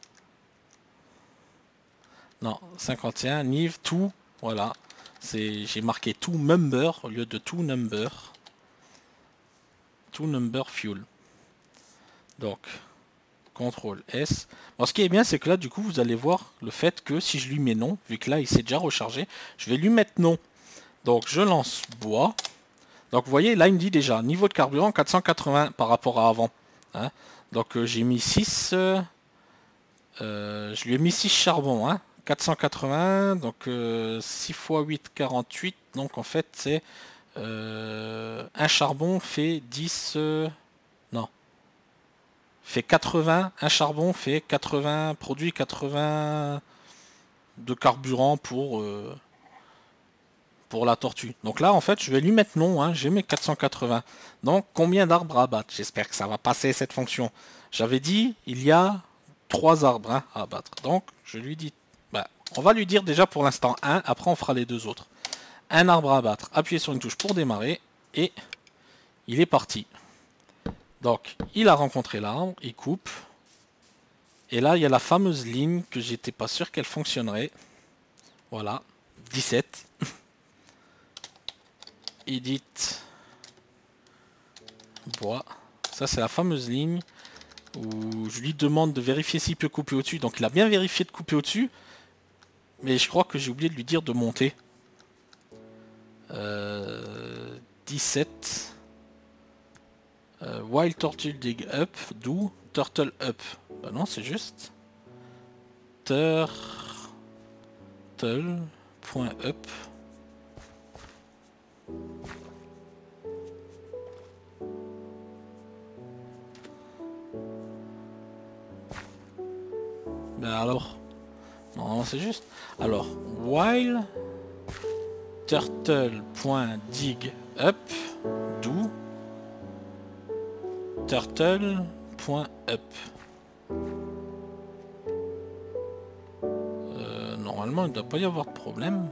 Non, cinquante et un niv tout. Voilà, c'est j'ai marqué tout number au lieu de tout number. Tout number fuel. Donc contrôle S. Bon, ce qui est bien, c'est que là, du coup, vous allez voir le fait que si je lui mets non, vu que là, il s'est déjà rechargé, je vais lui mettre non. Donc, je lance bois. Donc, vous voyez, là, il me dit déjà, niveau de carburant, quatre cent quatre-vingts par rapport à avant. Hein. Donc, euh, j'ai mis six... Euh, euh, je lui ai mis six charbons. Hein. quatre cent quatre-vingts, donc euh, six fois huit, quarante-huit. Donc, en fait, c'est... Euh, un charbon fait dix... Euh, non. Fait quatre-vingts, un charbon fait quatre-vingts, produit quatre-vingts de carburant pour euh, pour la tortue. Donc là en fait je vais lui mettre non, hein, j'ai mes quatre cent quatre-vingts. Donc combien d'arbres à abattre? J'espère que ça va passer cette fonction. J'avais dit il y a trois arbres hein, à abattre. Donc je lui dis, bah, on va lui dire déjà pour l'instant un, après on fera les deux autres. Un arbre à abattre, appuyez sur une touche pour démarrer et il est parti. Donc il a rencontré l'arbre, il coupe. Et là, il y a la fameuse ligne que j'étais pas sûr qu'elle fonctionnerait. Voilà, dix-sept. Edit bois. Ça, c'est la fameuse ligne où je lui demande de vérifier s'il peut couper au-dessus. Donc, il a bien vérifié de couper au-dessus. Mais je crois que j'ai oublié de lui dire de monter. Euh, dix-sept. Euh, while turtle dig up, do turtle up. Bah non, c'est juste. Turtle.up. Ben alors, non, c'est juste. Alors, while turtle.dig up, do turtle.up. Euh, normalement, il ne doit pas y avoir de problème.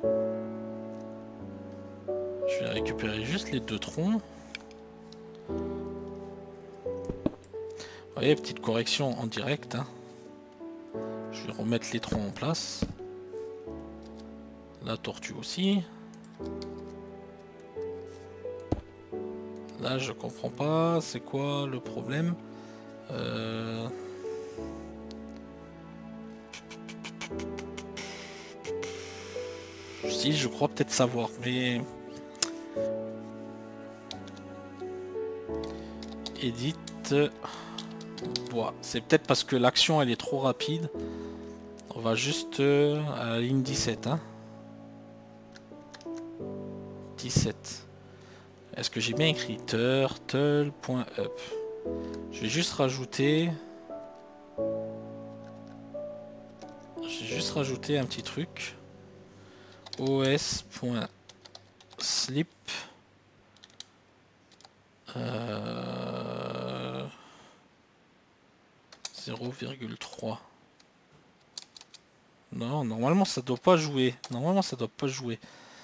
Je vais récupérer juste les deux troncs. Vous voyez, petite correction en direct. Hein. Je vais remettre les troncs en place. La tortue aussi. Là, je comprends pas. C'est quoi le problème? euh... Si, je crois peut-être savoir, mais... Edit bois. C'est peut-être parce que l'action, elle est trop rapide. On va juste euh, à la ligne dix-sept. Hein. dix-sept. Est-ce que j'ai bien écrit turtle.up? Je vais juste rajouter... Je vais juste rajouter un petit truc. os.sleep. Euh... zéro virgule trois. Non, normalement ça doit pas jouer. Normalement ça doit pas jouer.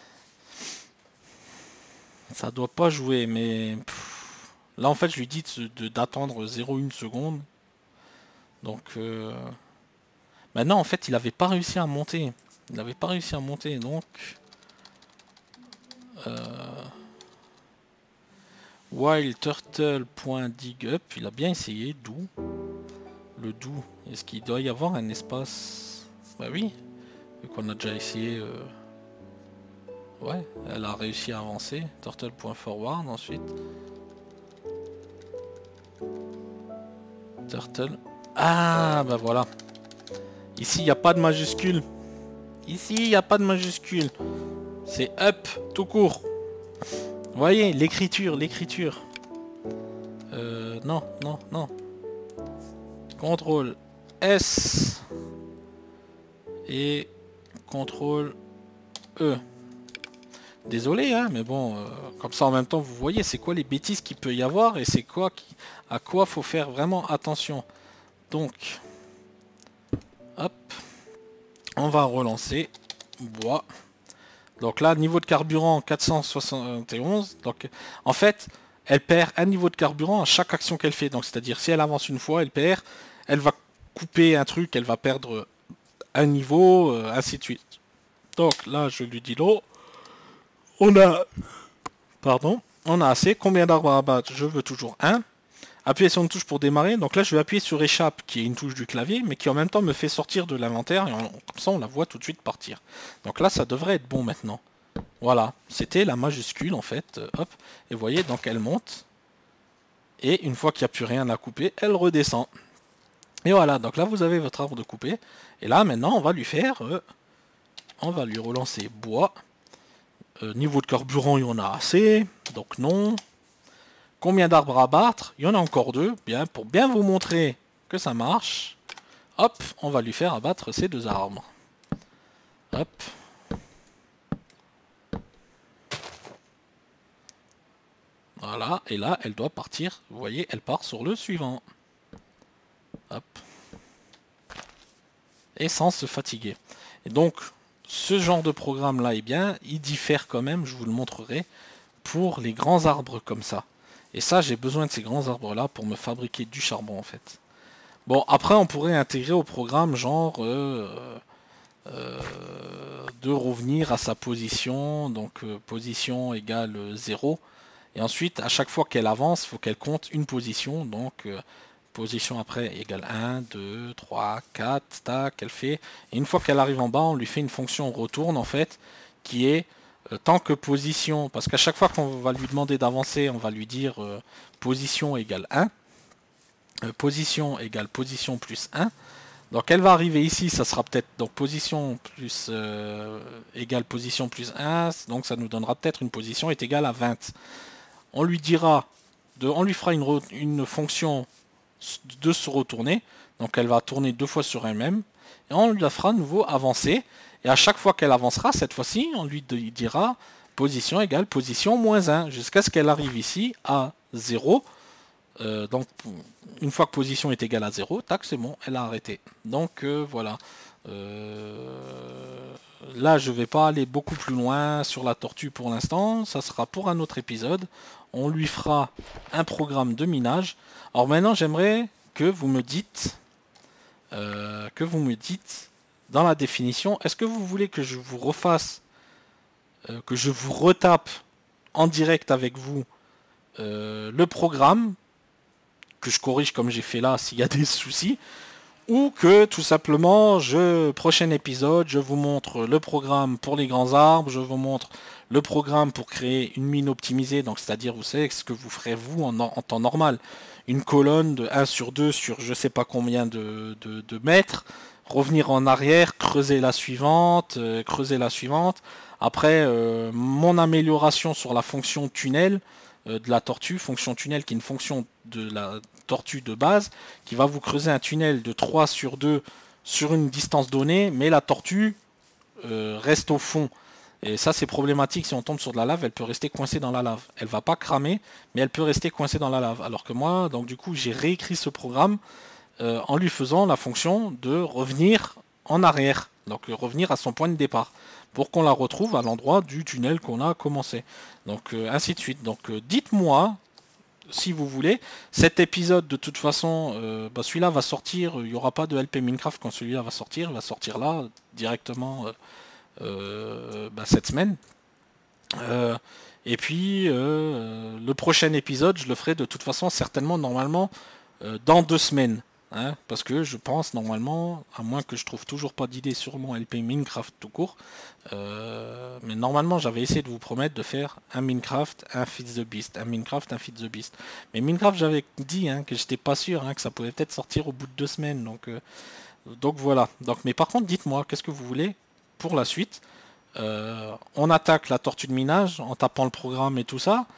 Ça doit pas jouer, mais... Pff, là en fait je lui dis d'attendre zéro virgule un seconde. Donc... Euh... Maintenant en fait il avait pas réussi à monter. Il n'avait pas réussi à monter, donc... Euh... While turtle.digup, il a bien essayé, d'où le d'où. Est-ce qu'il doit y avoir un espace? Bah oui, vu qu'on a déjà essayé. Euh... Ouais, elle a réussi à avancer. Turtle.forward ensuite. Turtle. Ah bah voilà. Ici il n'y a pas de majuscule. Ici il n'y a pas de majuscule. C'est up tout court. Vous voyez, l'écriture, l'écriture. Euh, non, non, non. contrôle S. Et contrôle E. Désolé, hein, mais bon, euh, comme ça en même temps, vous voyez, c'est quoi les bêtises qu'il peut y avoir et c'est quoi qui, à quoi faut faire vraiment attention. Donc, hop, on va relancer. Bois. Donc là, niveau de carburant quatre cent soixante et onze. Donc, en fait, elle perd un niveau de carburant à chaque action qu'elle fait. Donc, c'est-à-dire, si elle avance une fois, elle perd. Elle va couper un truc, elle va perdre un niveau, euh, ainsi de suite. Donc là, je lui dis l'eau. On a... Pardon. On a assez. Combien d'arbres à abattre? Je veux toujours un. Appuyer sur une touche pour démarrer. Donc là, je vais appuyer sur échappe, qui est une touche du clavier, mais qui en même temps me fait sortir de l'inventaire. Et on, comme ça, on la voit tout de suite partir. Donc là, ça devrait être bon maintenant. Voilà. C'était la majuscule, en fait. Euh, hop. Et vous voyez, donc elle monte. Et une fois qu'il n'y a plus rien à couper, elle redescend. Et voilà. Donc là, vous avez votre arbre de couper. Et là, maintenant, on va lui faire... Euh, on va lui relancer bois. Euh, niveau de carburant, il y en a assez. Donc non. Combien d'arbres à abattre? Il y en a encore deux. Bien, pour bien vous montrer que ça marche. Hop, on va lui faire abattre ces deux arbres. Hop. Voilà, et là, elle doit partir. Vous voyez, elle part sur le suivant. Hop. Et sans se fatiguer. Et donc, ce genre de programme-là, eh bien, il diffère quand même, je vous le montrerai, pour les grands arbres comme ça. Et ça, j'ai besoin de ces grands arbres-là pour me fabriquer du charbon, en fait. Bon, après, on pourrait intégrer au programme, genre, euh, euh, de revenir à sa position. Donc, euh, position égale zéro. Et ensuite, à chaque fois qu'elle avance, il faut qu'elle compte une position. Donc, euh, position après égale un, deux, trois, quatre, tac, elle fait. Et une fois qu'elle arrive en bas, on lui fait une fonction retourne, en fait, qui est... tant que position, parce qu'à chaque fois qu'on va lui demander d'avancer, on va lui dire euh, position égale un, euh, position égale position plus un. Donc elle va arriver ici, ça sera peut-être donc position plus euh, égale position plus un, donc ça nous donnera peut-être une position est égale à vingt. On lui dira, de, on lui fera une, une fonction de se retourner, donc elle va tourner deux fois sur elle-même, et on lui la fera de nouveau avancer. Et à chaque fois qu'elle avancera, cette fois-ci, on lui dira position égale position moins un, jusqu'à ce qu'elle arrive ici à zéro. Euh, donc, une fois que position est égale à zéro, tac, c'est bon, elle a arrêté. Donc, euh, voilà. Euh, là, je ne vais pas aller beaucoup plus loin sur la tortue pour l'instant. Ça sera pour un autre épisode. On lui fera un programme de minage. Alors maintenant, j'aimerais que vous me dites... Euh, que vous me dites... Dans la définition, est-ce que vous voulez que je vous refasse, euh, que je vous retape en direct avec vous euh, le programme, que je corrige comme j'ai fait là s'il y a des soucis, ou que tout simplement, je, prochain épisode, je vous montre le programme pour les grands arbres, je vous montre le programme pour créer une mine optimisée, donc c'est-à-dire, vous savez, ce que vous ferez vous en, en temps normal, une colonne de un sur deux sur je sais pas combien de, de, de mètres, revenir en arrière, creuser la suivante, euh, creuser la suivante. Après, euh, mon amélioration sur la fonction tunnel euh, de la tortue, fonction tunnel qui est une fonction de la tortue de base, qui va vous creuser un tunnel de trois sur deux sur une distance donnée, mais la tortue euh, reste au fond. Et ça, c'est problématique. Si on tombe sur de la lave, elle peut rester coincée dans la lave. Elle va pas cramer, mais elle peut rester coincée dans la lave. Alors que moi, donc du coup, j'ai réécrit ce programme euh, en lui faisant la fonction de revenir en arrière, donc euh, revenir à son point de départ, pour qu'on la retrouve à l'endroit du tunnel qu'on a commencé. Donc euh, ainsi de suite. Donc euh, dites-moi si vous voulez. Cet épisode, de toute façon, euh, bah, celui-là va sortir, il n'y aura pas de L P Minecraft quand celui-là va sortir, il va sortir là, directement euh, euh, bah, cette semaine. Euh, et puis, euh, le prochain épisode, je le ferai de toute façon, certainement, normalement, euh, dans deux semaines. Hein, parce que je pense, normalement, à moins que je trouve toujours pas d'idée sur mon L P Minecraft tout court, euh, mais normalement, j'avais essayé de vous promettre de faire un Minecraft, un Feed the Beast, un Minecraft, un Feed the Beast. Mais Minecraft, j'avais dit hein, que j'étais pas sûr, hein, que ça pouvait peut-être sortir au bout de deux semaines. Donc, euh, donc voilà. Donc, mais par contre, dites-moi, qu'est-ce que vous voulez pour la suite? Euh, on attaque la tortue de minage en tapant le programme et tout ça.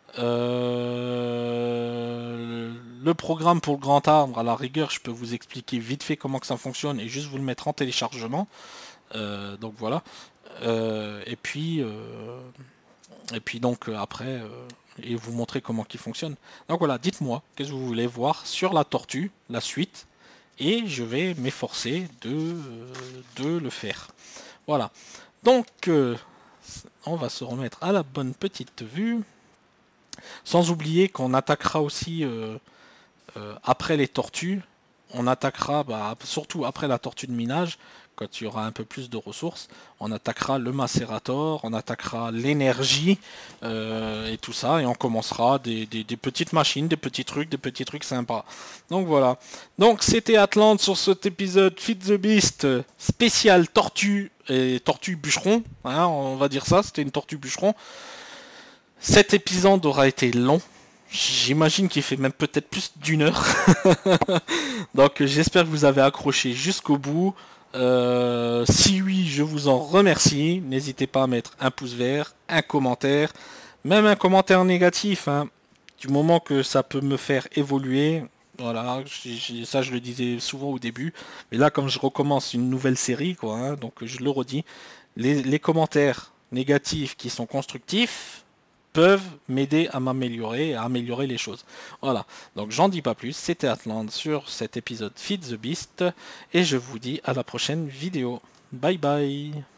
Euh, le programme pour le grand arbre, à la rigueur, je peux vous expliquer vite fait comment que ça fonctionne et juste vous le mettre en téléchargement. Euh, donc voilà. Euh, et puis, euh, et puis donc euh, après, euh, et vous montrer comment il fonctionne. Donc voilà, dites-moi, qu'est-ce que vous voulez voir sur la tortue, la suite, et je vais m'efforcer de, euh, de le faire. Voilà. Donc, euh, on va se remettre à la bonne petite vue. Sans oublier qu'on attaquera aussi euh, euh, après les tortues. On attaquera, bah, surtout après la tortue de minage, quand il y aura un peu plus de ressources. On attaquera le macérator, on attaquera l'énergie euh, et tout ça. Et on commencera des, des, des petites machines, des petits trucs, des petits trucs sympas. Donc voilà. Donc c'était Atlante sur cet épisode Feed the Beast spécial tortue et tortue bûcheron. Hein, on va dire ça, c'était une tortue bûcheron. Cet épisode aura été long. J'imagine qu'il fait même peut-être plus d'une heure. Donc j'espère que vous avez accroché jusqu'au bout. Euh, si oui, je vous en remercie. N'hésitez pas à mettre un pouce vert, un commentaire, même un commentaire négatif. Hein, du moment que ça peut me faire évoluer. Voilà, j'ai, ça je le disais souvent au début. Mais là, comme je recommence une nouvelle série, quoi, hein, donc je le redis. Les, les commentaires négatifs qui sont constructifs peuvent m'aider à m'améliorer, à améliorer les choses. Voilà, donc j'en dis pas plus, c'était Atlante sur cet épisode Feed the Beast, et je vous dis à la prochaine vidéo. Bye bye.